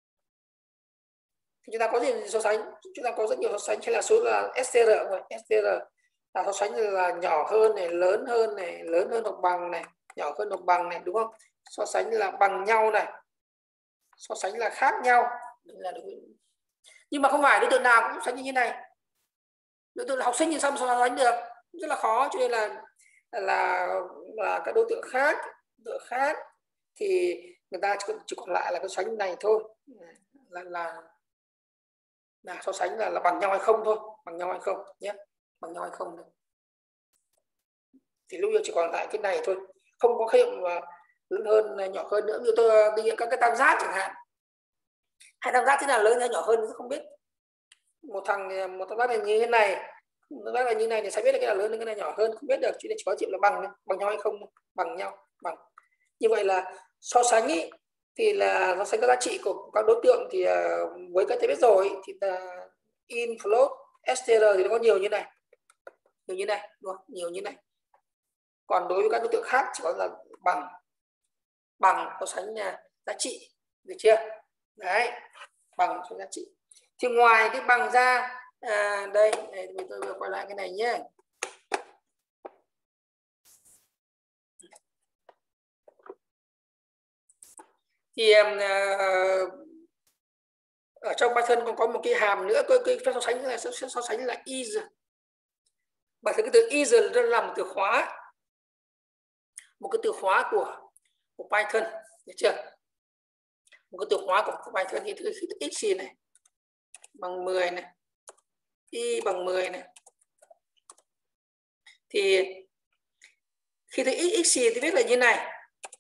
thì chúng ta có gì so sánh? Chúng ta có rất nhiều so sánh, hay là số là ét tê rờ rồi, ét tê rờ là so sánh là nhỏ hơn này, lớn hơn này, lớn hơn hoặc bằng này, nhỏ hơn hoặc bằng này, đúng không? So sánh là bằng nhau này, so sánh là khác nhau. Là được. Nhưng mà không phải đối tượng nào cũng so sánh như thế này. Đối tượng là học sinh thì sao mà so sánh được, rất là khó. Cho nên là là là các đối tượng khác, đối tượng khác thì người ta chỉ, chỉ còn lại là cái so sánh này thôi, là là là so sánh là, là bằng nhau hay không thôi, bằng nhau hay không nhé, bằng nhau hay không thôi. Thì lúc giờ chỉ còn lại cái này thôi, không có khái niệm mà lớn hơn nhỏ hơn nữa. Như tôi tự nhiên các cái tam giác chẳng hạn, hai tam giác thế nào lớn hay nhỏ hơn tôi không biết. Một thằng một tam giác này như thế này, tam giác này như này thì sẽ biết là cái nào lớn hơn cái này nhỏ hơn, không biết được. Chỉ nên chỉ có chuyện là bằng bằng nhau hay không, bằng nhau, bằng. Như vậy là so sánh ý, thì là so sánh các giá trị của các đối tượng thì với các thầy biết rồi thì là in float ét tê rờ thì nó có nhiều như này, nhiều như này, đúng không? Nhiều như này. Còn đối với các đối tượng khác chỉ có là bằng, bằng so sánh là giá trị, được chưa? Đấy, bằng so sánh giá trị. Thì ngoài cái bằng ra, à, đây, đây tôi vừa quay lại cái này nhé. Thì uh, ở trong Python còn có một cái hàm nữa, cái, cái phép so sánh là so, so sánh là is. Bởi vì cái từ is là một từ khóa, một cái từ khóa của của Python, được chưa? Một cái từ khóa của, của Python thì từ x này bằng mười này, y bằng mười này. Thì khi từ x x thì viết là như này,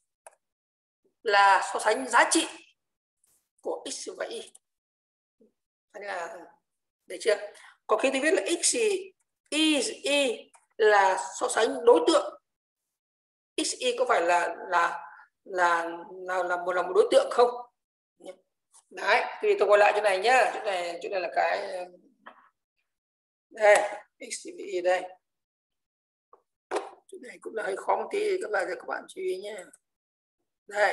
là so sánh giá trị của x và y. Đây là, được chưa? Còn khi tôi viết là x y y là so sánh đối tượng. X y có phải là là là là, là một là một đối tượng không? Đấy, thì tôi quay lại chỗ này nhá, chỗ này chỗ này là cái đây, x y đây. Chỗ này cũng là hơi khó một tí, các bạn các bạn chú ý nhé. Đây.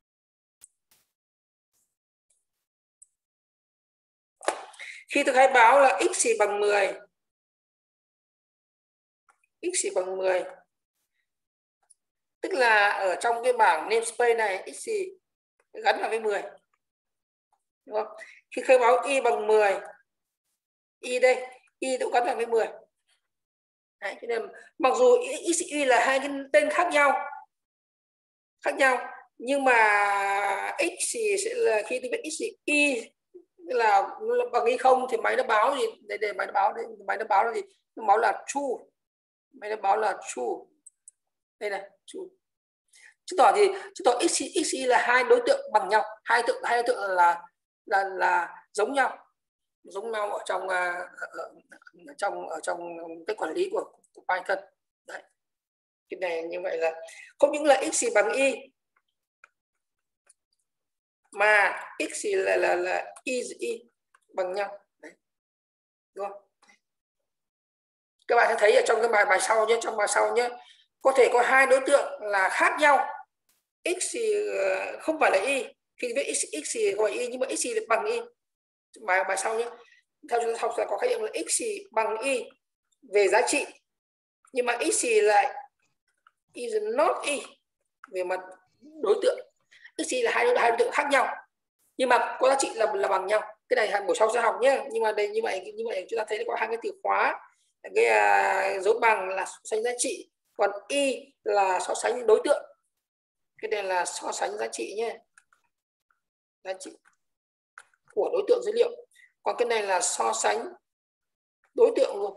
Khi tôi khai báo là x bằng mười, x bằng mười, tức là ở trong cái bảng namespace này x gắn vào với mười, đúng không? Khi khai báo y bằng mười, y đây, y cũng gắn vào với mười. Đấy, cho nên mặc dù x y là hai cái tên khác nhau, khác nhau, nhưng mà x sẽ là khi tôi viết x y là bằng y không thì máy nó báo gì để để máy nó báo đây, máy nó báo là gì? Nó báo là true, máy nó báo là true. Đây này, true. Chứng tỏ gì? Chứng tỏ x y, x y là hai đối tượng bằng nhau, hai đối tượng hai đối tượng là là là giống nhau, giống nhau ở trong ở, ở trong ở trong cái quản lý của, của Python. Đấy. Cái này như vậy là không những là x bằng y mà x là là là y y bằng nhau. Đấy. Đúng không? Các bạn sẽ thấy ở trong cái bài bài sau nhé, trong bài sau nhé, có thể có hai đối tượng là khác nhau. X không phải là y, khi viết x x gọi y nhưng mà x bằng y. Bài bài sau nhé. Theo chúng ta học là có khái niệm là x bằng y về giá trị, nhưng mà x lại is not y về mặt đối tượng. X là hai hai đối tượng khác nhau nhưng mà có giá trị là là bằng nhau. Cái này hàng buổi sau sẽ học nhé. Nhưng mà đây như vậy như vậy chúng ta thấy có hai cái từ khóa, cái uh, dấu bằng là so sánh giá trị, còn y là so sánh đối tượng. Cái này là so sánh giá trị nhé, giá trị của đối tượng dữ liệu. Còn cái này là so sánh đối tượng luôn,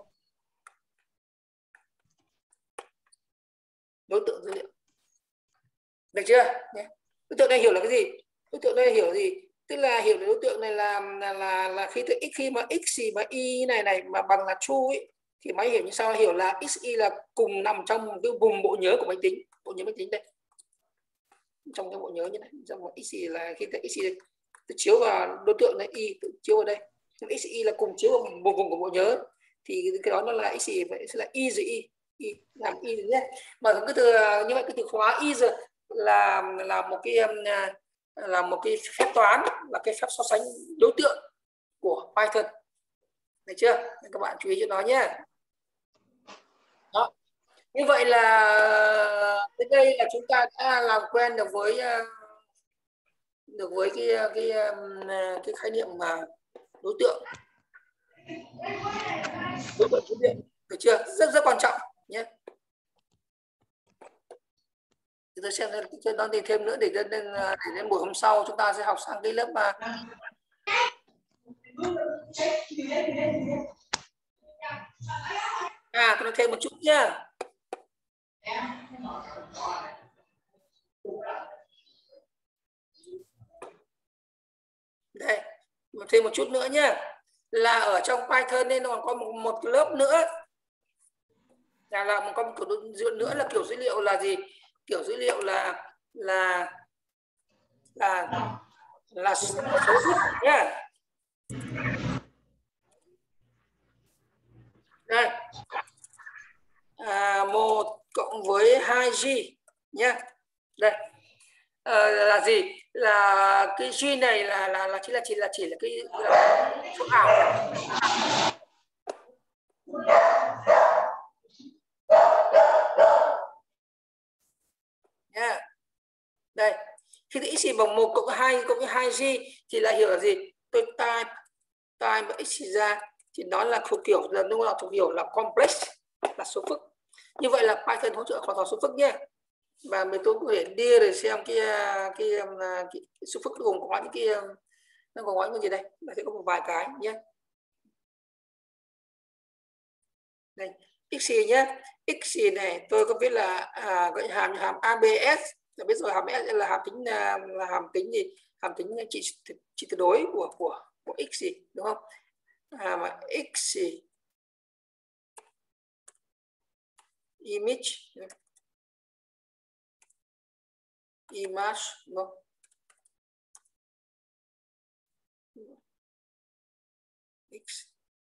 đối tượng dữ liệu. Được chưa? Đối tượng này hiểu là cái gì? Đối tượng này hiểu gì? Tức là hiểu đối tượng này là là là, là khi x khi mà x mà y này này mà bằng là true ấy, thì máy hiểu như sau, hiểu là x y là cùng nằm trong một cái vùng bộ nhớ của máy tính, bộ nhớ máy tính đây, trong cái bộ nhớ như này, trong một x là khi x tự chiếu vào đối tượng này, y tự chiếu vào đây, x y là cùng chiếu vào một vùng của bộ nhớ, thì cái đó nó là x vậy sẽ là y gì y. làm is nhé. Mà cái từ như vậy, cái từ khóa is là là một cái là một cái phép toán, là cái phép so sánh đối tượng của Python, được chưa? Nên các bạn chú ý cho nó nhé. Đó. Như vậy là đến đây là chúng ta đã làm quen được với được với cái cái cái khái niệm mà đối tượng đối tượng số điện, được chưa? Rất rất quan trọng nhé. Thì tôi xem nó đi thêm nữa để đến để đến buổi hôm sau chúng ta sẽ học sang cái lớp mà à tôi nói thêm một chút nhá. Đây, thêm một chút nữa nhá, là ở trong Python nên còn có một, một lớp nữa là là một con kiểu dữ liệu nữa là kiểu dữ liệu là gì? Kiểu dữ liệu là là là là số thức nhá. Đây, à, một cộng với hai g nhá. Đây à, là gì? Là cái g này là là là chỉ là chỉ là chỉ là cái là số ảo. Nha. Đây, khi thì x bằng một cộng hai cộng với hai g thì là hiểu là gì? Tôi type type x ra thì nó là thuộc kiểu là nó là thuộc kiểu là complex, là số phức. Như vậy là Python hỗ trợ hoàn toàn số phức nhé. Và mình tôi có thể đi để xem cái cái, cái, cái, cái số phức gồm có những cái nó gồm có những gì đây? Nó sẽ có một vài cái nhé. Đây, x nhé. X này tôi có viết là à, gọi hàm hàm a bê ét. Là biết rồi, hàm S là hàm tính là hàm tính gì? Hàm tính trị trị tuyệt đối của của của x gì, đúng không? À, mà x image image đúng không? X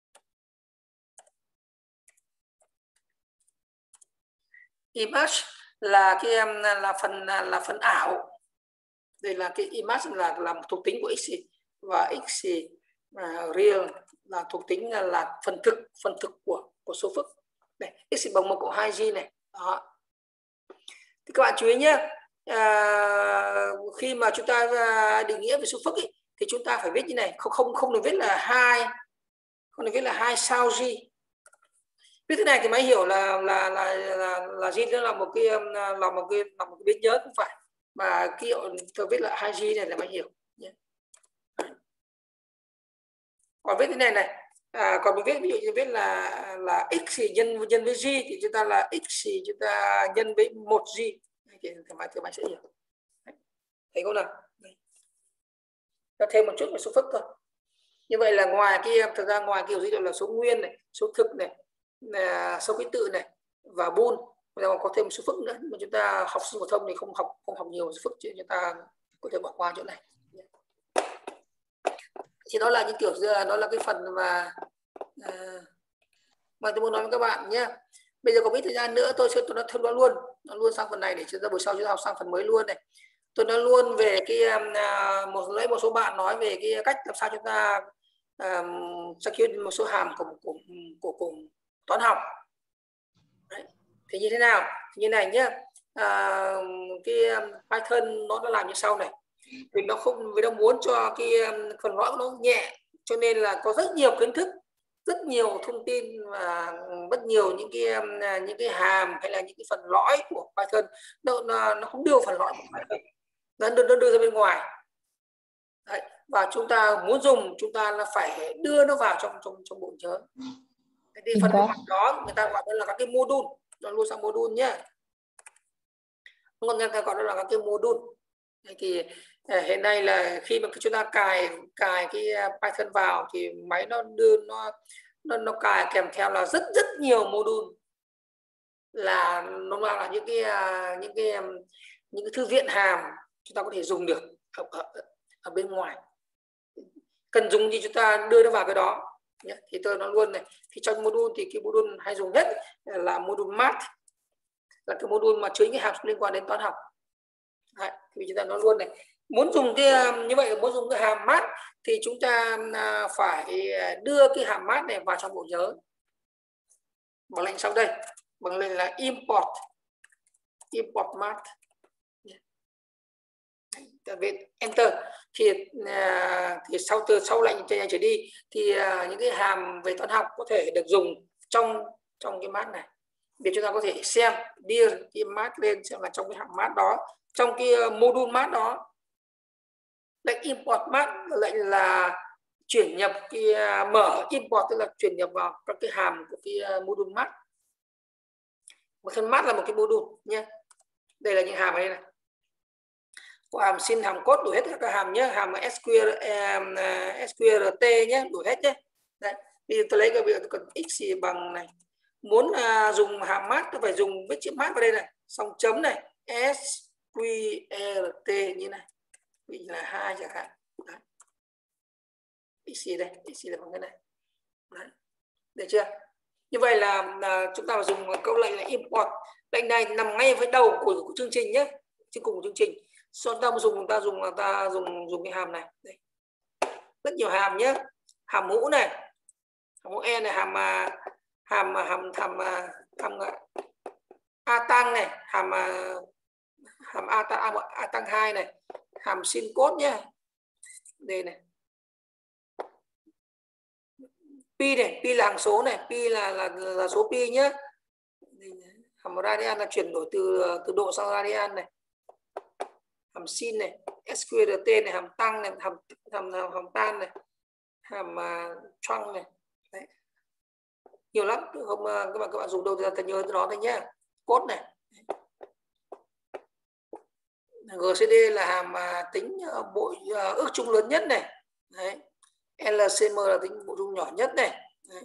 image là cái em là phần là phần ảo. Đây là cái image là là một thuộc tính của x và x uh, real là thuộc tính là, là phần thực phần thực của của số phức. Này, x bằng một cộng hai g này. Đó. Thì các bạn chú ý nhé. À, khi mà chúng ta định nghĩa về số phức ý, thì chúng ta phải viết như này, không không không được viết là hai, không được viết là hai sao g. Viết thế này thì mới hiểu là là là là là g nó là một cái là một cái là một cái biến nhớ, không phải mà cái tôi viết là hai g này là mới hiểu nhé. Còn viết thế này này, à, còn mình viết ví dụ như viết là là x nhân nhân với g thì chúng ta là x chúng ta nhân với một g thì các bạn các bạn sẽ hiểu. Thấy không nào? Nó thêm một chút về số phức thôi. Như vậy là ngoài cái thực ra ngoài kiểu dữ liệu là số nguyên này, số thực này, là số ký tự này và bool, bây giờ có thêm một số phức nữa mà chúng ta học sinh phổ thông thì không học không học nhiều số phức, chứ chúng ta có thể bỏ qua chỗ này. Thì đó là những kiểu đó là cái phần mà à, mà tôi muốn nói với các bạn nhé. Bây giờ có ít thời gian nữa tôi sẽ tôi nói thêm nó luôn nó luôn sang phần này để chúng ta buổi sau chúng ta học sang phần mới luôn này. Tôi nói luôn về cái uh, một lấy một số bạn nói về cái cách làm sao chúng ta um, execute một số hàm của của của, của toán học. Đấy. Thì như thế nào? Thì như này nhé. À, cái Python nó đã làm như sau này. Vì nó không vì nó muốn cho cái phần lõi nó nhẹ, cho nên là có rất nhiều kiến thức, rất nhiều thông tin và rất nhiều những cái những cái hàm hay là những cái phần lõi của Python nó nó, nó không đưa phần lõi của Python, nó đưa, nó đưa ra bên ngoài. Đấy. Và chúng ta muốn dùng chúng ta là phải đưa nó vào trong trong trong bộ nhớ. Thì phần đó người ta gọi đó là các cái module, nó luôn sang module nhé. Người ta gọi đó là các cái module. Thì hiện nay là khi mà chúng ta cài cài cái Python vào thì máy nó đưa nó nó, nó cài kèm theo là rất rất nhiều module, là nó là những cái những cái những cái thư viện hàm chúng ta có thể dùng được ở, ở, ở bên ngoài. Cần dùng gì chúng ta đưa nó vào cái đó. nhé. Thì tôi nói luôn này, thì trong module thì cái module hay dùng nhất là module math, là cái module mà chứa những hàm liên quan đến toán học. Đấy, thì chúng ta nói luôn này, muốn dùng cái như vậy, muốn dùng cái hàm math thì chúng ta phải đưa cái hàm math này vào trong bộ nhớ bằng lệnh sau đây, bằng lệnh là import import math. Viết enter thì thì sau từ sau lệnh chạy trở đi thì những cái hàm về toán học có thể được dùng trong trong cái math này, để chúng ta có thể xem đưa cái math lên xem là trong cái hàm math đó, trong cái module math đó. Lệnh import math lệnh là chuyển nhập cái mở import, tức là chuyển nhập vào các cái hàm của cái module math. Một thân math là một cái module nhé. Đây là những hàm này này, có hàm sin, hàm cos, đủ hết các hàm nhé, hàm sqrt nhé, đủ hết nhé. Đấy, bây giờ tôi lấy cái việc cần x thì bằng này, muốn uh, dùng hàm math tôi phải dùng viết chữ math vào đây này, xong chấm này sqrt như này, vì là hai chẳng hạn. Đấy. X đây, x là bằng cái này. Đấy. Được chưa? Như vậy là, là chúng ta phải dùng câu lệnh là import. Lệnh này nằm ngay với đầu của, của chương trình nhé, trên cùng của chương trình. Sau ta dùng ta dùng ta dùng dùng cái hàm này. Đây. Rất nhiều hàm nhé. Hàm mũ này, hàm mũ e này, hàm hàm hàm hàm hàm a tăng này, hàm hàm a tăng a tăng hai này, hàm sin cos nhé. Đây này. Pi này, pi là hằng số này, pi là là là số pi nhé. Hàm radian là chuyển đổi từ từ độ sang radian này. Hàm sin này, sqrt này, hàm tăng này, hàm hàm hàm, hàm tan này, hàm uh, trăng này. Đấy. Nhiều lắm, không uh, các bạn các bạn dùng đâu thì ta nhớ nó thôi nhé. Cốt này. giê xê đê là hàm uh, tính uh, bội uh, ước chung lớn nhất này. Đấy. lờ xê em là tính bội chung nhỏ nhất này. Đấy.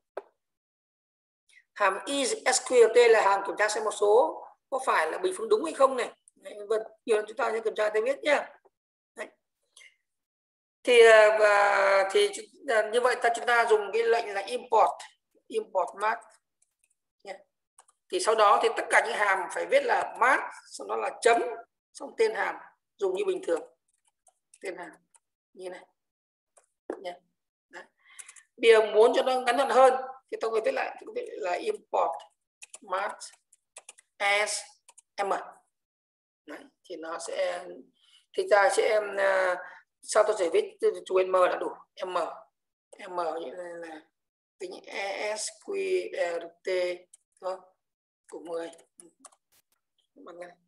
Hàm isqrt là hàm kiểm tra xem một số có phải là bình phương đúng hay không này. Đấy, vân nhiều chúng ta sẽ kiểm tra để biết nhé. Đấy. Thì và thì như vậy ta chúng ta dùng cái lệnh là import import math nhé. Thì sau đó thì tất cả những hàm phải viết là math, sau đó là chấm, xong tên hàm dùng như bình thường, tên hàm như này nhé. Đấy. Bây giờ muốn cho nó ngắn gọn hơn thì tôi phải viết lại, tôi viết là import math as m. Đấy, thì nó sẽ thì ta sẽ uh, sau tôi sẽ viết chú n m là đủ, m m như là tính esqrt thôi của mười bằng này.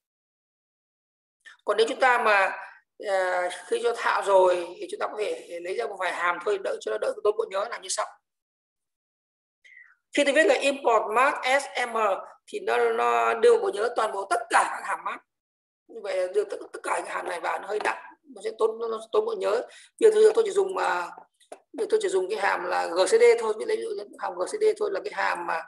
Còn nếu chúng ta mà uh, khi cho thạo rồi thì chúng ta có thể lấy ra một vài hàm thôi, đỡ cho nó đỡ tốn bộ nhớ, làm như sau. Khi tôi viết là import math as m thì nó nó đưa bộ nhớ toàn bộ tất cả các hàm math. Như vậy là đưa tất, tất cả các hàm này vào nó hơi nặng, nó sẽ tốn nó tốn bộ nhớ. Bây giờ tôi chỉ dùng mà bây giờ tôi chỉ dùng cái hàm là giê xê đê thôi, lấy ví dụ hàm giê xê đê thôi là cái hàm mà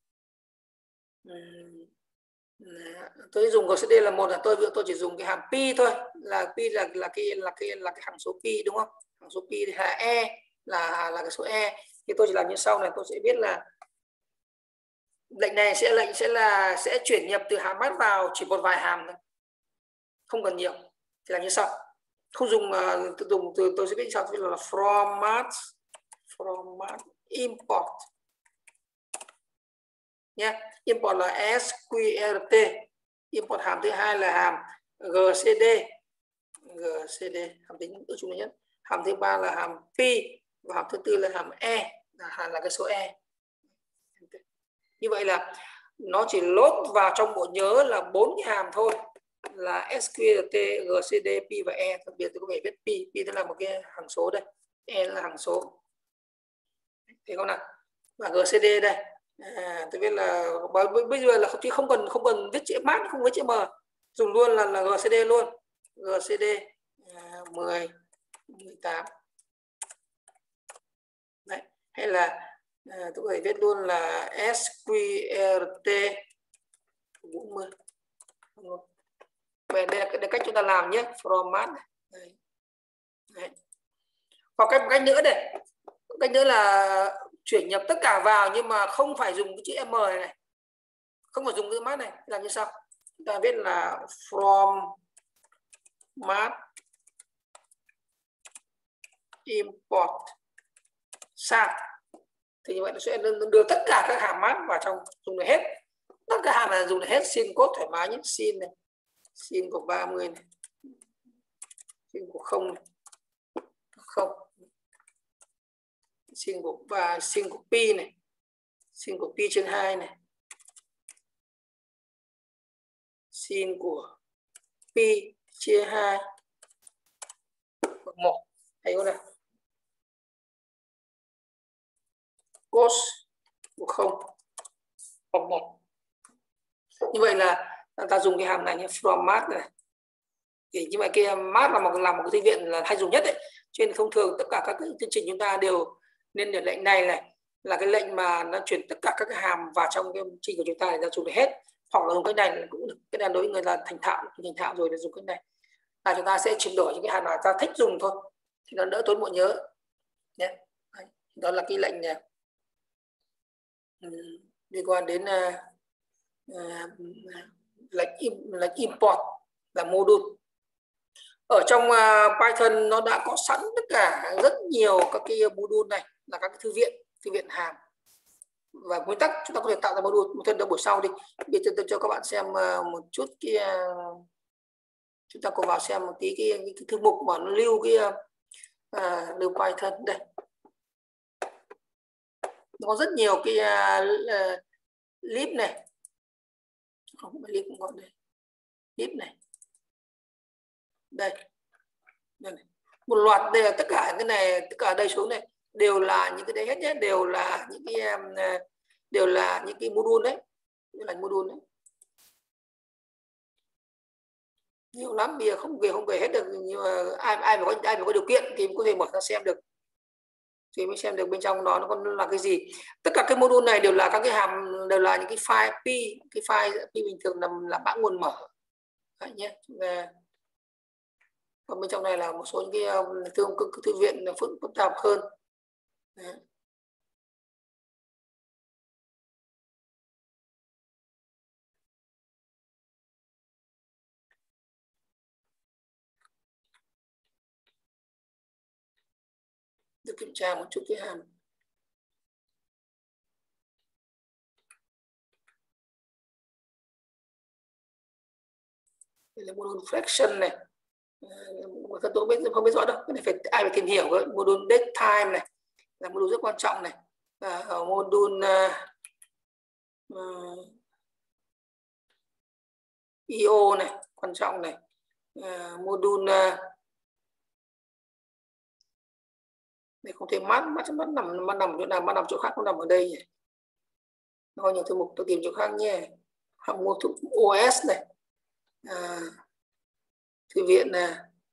tôi dùng giê xê đê là một, là tôi tôi chỉ dùng cái hàm pi thôi, là pi là là cái là cái là cái hằng số pi đúng không? Hằng số pi thì là e là là cái số e. Thì tôi chỉ làm như sau này, tôi sẽ viết là lệnh này sẽ lệnh sẽ là sẽ chuyển nhập từ hàm math vào chỉ một vài hàm thôi, không cần nhiều. Thì là như sau, không dùng uh, tôi dùng từ tôi sẽ viết sau là from math from math import nhé. Import là sqrt, import hàm thứ hai là hàm giê xê đê giê xê đê hàm tính ước chung nhất. Hàm thứ ba là hàm pi và hàm thứ tư là hàm e là là cái số e. Như vậy là nó chỉ lốt vào trong bộ nhớ là bốn cái hàm thôi, là sqrt, giê xê đê, pi và e. Đặc biệt tôi có thể viết pi, pi nó là một cái hằng số đây, e là hằng số. Thấy không nào? Và giê xê đê đây, à, tôi biết là bây giờ là không chứ không cần không cần viết chữ math, không viết chữ m, dùng luôn là là giê xê đê luôn, giê xê đê à, mười, mười tám. Đấy, hay là à, tôi có thể viết luôn là sqrt bốn mươi. Đây là cái cách chúng ta làm nhé, from math này. Đấy. Đấy. Hoặc cách một cách nữa này, cách nữa là chuyển nhập tất cả vào nhưng mà không phải dùng cái chữ M này, này. Không phải dùng cái mát này. Làm như sau? Chúng ta viết là from mát import sang. Thì như vậy nó sẽ đưa tất cả các hàm mát vào trong, dùng được hết. Tất cả hàm là dùng được hết. Sin code thoải mái nhé. Sin này, sin của ba mươi này, sin của không này, không, sin của và sin của pi này, sin của pi trên hai này, sin của pi chia hai bằng một. Thấy không nào? Cos của không bằng một. Như vậy là ta dùng cái hàm này như from math này. Thì như vậy cái math là một là một cái thư viện là hay dùng nhất đấy. Cho nên thông thường tất cả các cái chương trình chúng ta đều nên để lệnh này này là cái lệnh mà nó chuyển tất cả các cái hàm vào trong cái trình của chúng ta để ta dùng được hết. Hoặc là dùng cái này cũng được. Cái này đối với người là thành thạo, thành thạo rồi để dùng cái này. Là chúng ta sẽ chuyển đổi những cái hàm nào ta thích dùng thôi. Thì nó đỡ tốn bộ nhớ. Nhé. Đó là cái lệnh này. Liên quan đến uh, uh, lệnh, lệnh import là module. Ở trong uh, Python nó đã có sẵn tất cả rất nhiều các cái module này là các cái thư viện, thư viện hàm. Và nguyên tắc chúng ta có thể tạo ra module một thân ở buổi sau đi. Bây giờ tôi cho các bạn xem uh, một chút cái uh, chúng ta cùng vào xem một tí cái, cái, cái thư mục mà nó lưu cái uh, lưu Python đây. Nó có rất nhiều cái uh, uh, lib này, không phải lib cũng gọi đây, lib này, đây. đây này. Một loạt đây là tất cả cái này, tất cả đây xuống này đều là những cái đấy hết nhé, đều là những cái uh, đều là những cái module đấy, như là module đấy. Nhiều lắm, bây giờ không về không về hết được, nhưng mà ai ai mà có ai mà có điều kiện thì có thể mở ra xem được. Thì mới xem được bên trong đó nó còn là cái gì. Tất cả cái module này đều là các cái hàm, đều là những cái file pi, cái file pi bình thường là là mã nguồn mở. Đấy nhé. Còn bên trong này là một số những cái thư, thư viện phức phức tạp hơn. Đấy. Được kiểm tra một chút cái hàm. Đây là module fraction này. Các tôi biết không biết rõ đâu, cái này phải ai phải tìm hiểu. Với module date time này là module rất quan trọng này. Và ở module uh, uh, i o này quan trọng này. Uh, module uh, này không thể mát mát mát nằm mát nằm chỗ nào, mát nằm chỗ khác, không nằm ở đây nhỉ. Nó có nhiều thư mục, tôi tìm chỗ khác nhé. Học một thư o ét này, à, thư viện này,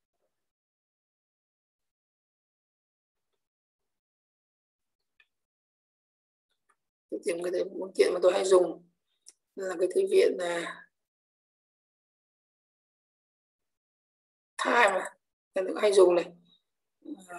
tôi tìm cái một kiện mà tôi hay dùng là cái thư viện này, Time này, tôi hay dùng này, à,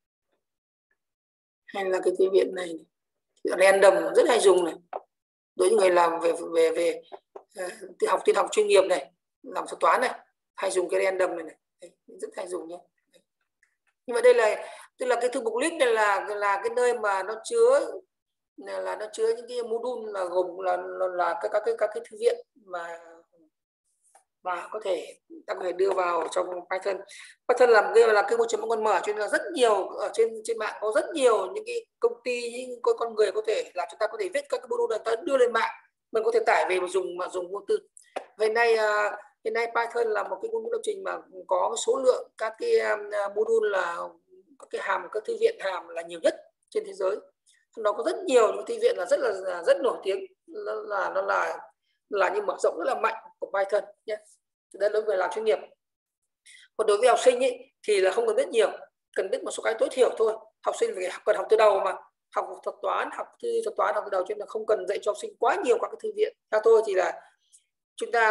hay là cái thư viện này, Random rất hay dùng này, đối với người làm về về về uh, học tin học chuyên nghiệp này, làm thuật toán này, hay dùng cái Random này, này. Đấy, rất hay dùng nhé. Nhưng mà đây là tức là cái thư mục list này là là cái nơi mà nó chứa là nó chứa những cái module là gồm là là, là các các cái các cái thư viện mà và có thể ta có thể đưa vào trong Python. Python làm cái là cái môi trường con mở, cho nên là rất nhiều ở trên trên mạng có rất nhiều những cái công ty, những con con người có thể là chúng ta có thể viết các cái module ta đưa lên mạng, mình có thể tải về mà dùng mà dùng vô tư. Vậy nay hiện nay Python là một cái ngôn ngữ lập trình mà có số lượng các cái module là các cái hàm, các thư viện hàm là nhiều nhất trên thế giới. Trong đó có rất nhiều những thư viện là rất là rất nổi tiếng, nó là nó là là như mở rộng rất là mạnh của Python nhé. Đây đối với làm chuyên nghiệp. Còn đối với học sinh ấy, thì là không cần biết nhiều, cần biết một số cái tối thiểu thôi. Học sinh phải cần học từ đầu mà, học thuật toán, học thư thuật toán học từ đầu, cho nên là không cần dạy cho học sinh quá nhiều các cái thư viện. Theo tôi thì là chúng ta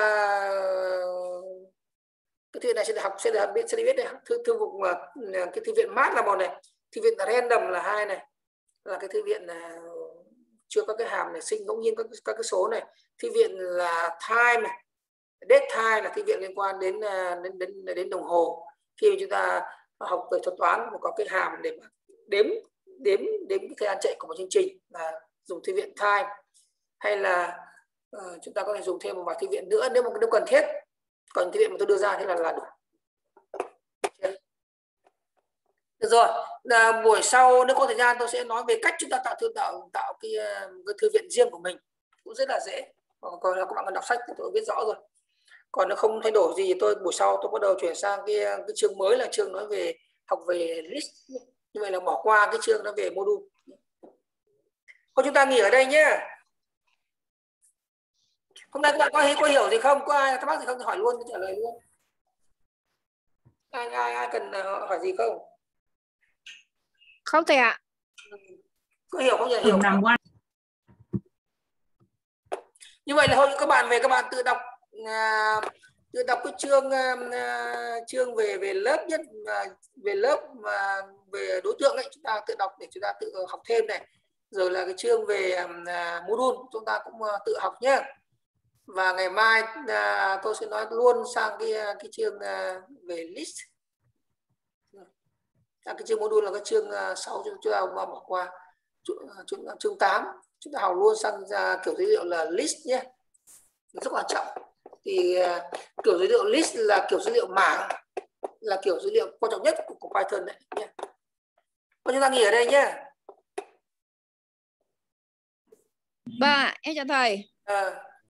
cái thư viện này sẽ được học sẽ được biết sẽ được biết này, thư thư mục mà cái thư viện math là một này, thư viện random là hai này, là cái thư viện là chưa có cái hàm này sinh ngẫu nhiên các, các cái số này. Thư viện là time này, date time là thư viện liên quan đến đến đến, đến đồng hồ. Khi mà chúng ta học về thuật toán có cái hàm để đếm đếm đếm cái thời gian chạy của một chương trình là dùng thư viện time. Hay là uh, chúng ta có thể dùng thêm một vài thư viện nữa nếu mà nếu cần thiết. Còn thư viện mà tôi đưa ra thế là là đủ. Được rồi, là buổi sau nếu có thời gian tôi sẽ nói về cách chúng ta tạo thư tạo tạo cái, cái thư viện riêng của mình, cũng rất là dễ. Còn là các bạn cần đọc sách thì tôi biết rõ rồi. Còn nó không thay đổi gì tôi buổi sau tôi bắt đầu chuyển sang cái cái chương mới là chương nói về học về list. Như vậy là bỏ qua cái chương nó về module. Thôi chúng ta nghỉ ở đây nhé. Hôm nay các bạn có, có hiểu gì không? Có ai thắc mắc gì không thì hỏi luôn, tôi trả lời luôn. Ai ai ai cần hỏi gì không? Không thầy ạ. Có hiểu không nhỉ? Hiểu không? Như vậy là thôi các bạn về các bạn tự đọc à, tự đọc cái chương à, chương về về lớp nhất à, về lớp mà về đối tượng ấy, chúng ta tự đọc để chúng ta tự học thêm này. Rồi là cái chương về à, module chúng ta cũng à, tự học nhé. Và ngày mai à, tôi sẽ nói luôn sang cái cái chương à, về list. À, cái chương module là cái chương uh, sáu chúng ta bỏ qua. Chương, chương tám chúng ta học luôn sang uh, kiểu dữ liệu là list nhé, rất quan trọng. Thì uh, kiểu dữ liệu list là kiểu dữ liệu mảng, là kiểu dữ liệu quan trọng nhất của, của Python đấy nhé. Và chúng ta nghỉ ở đây nhé. Vâng ạ, em chào thầy. À.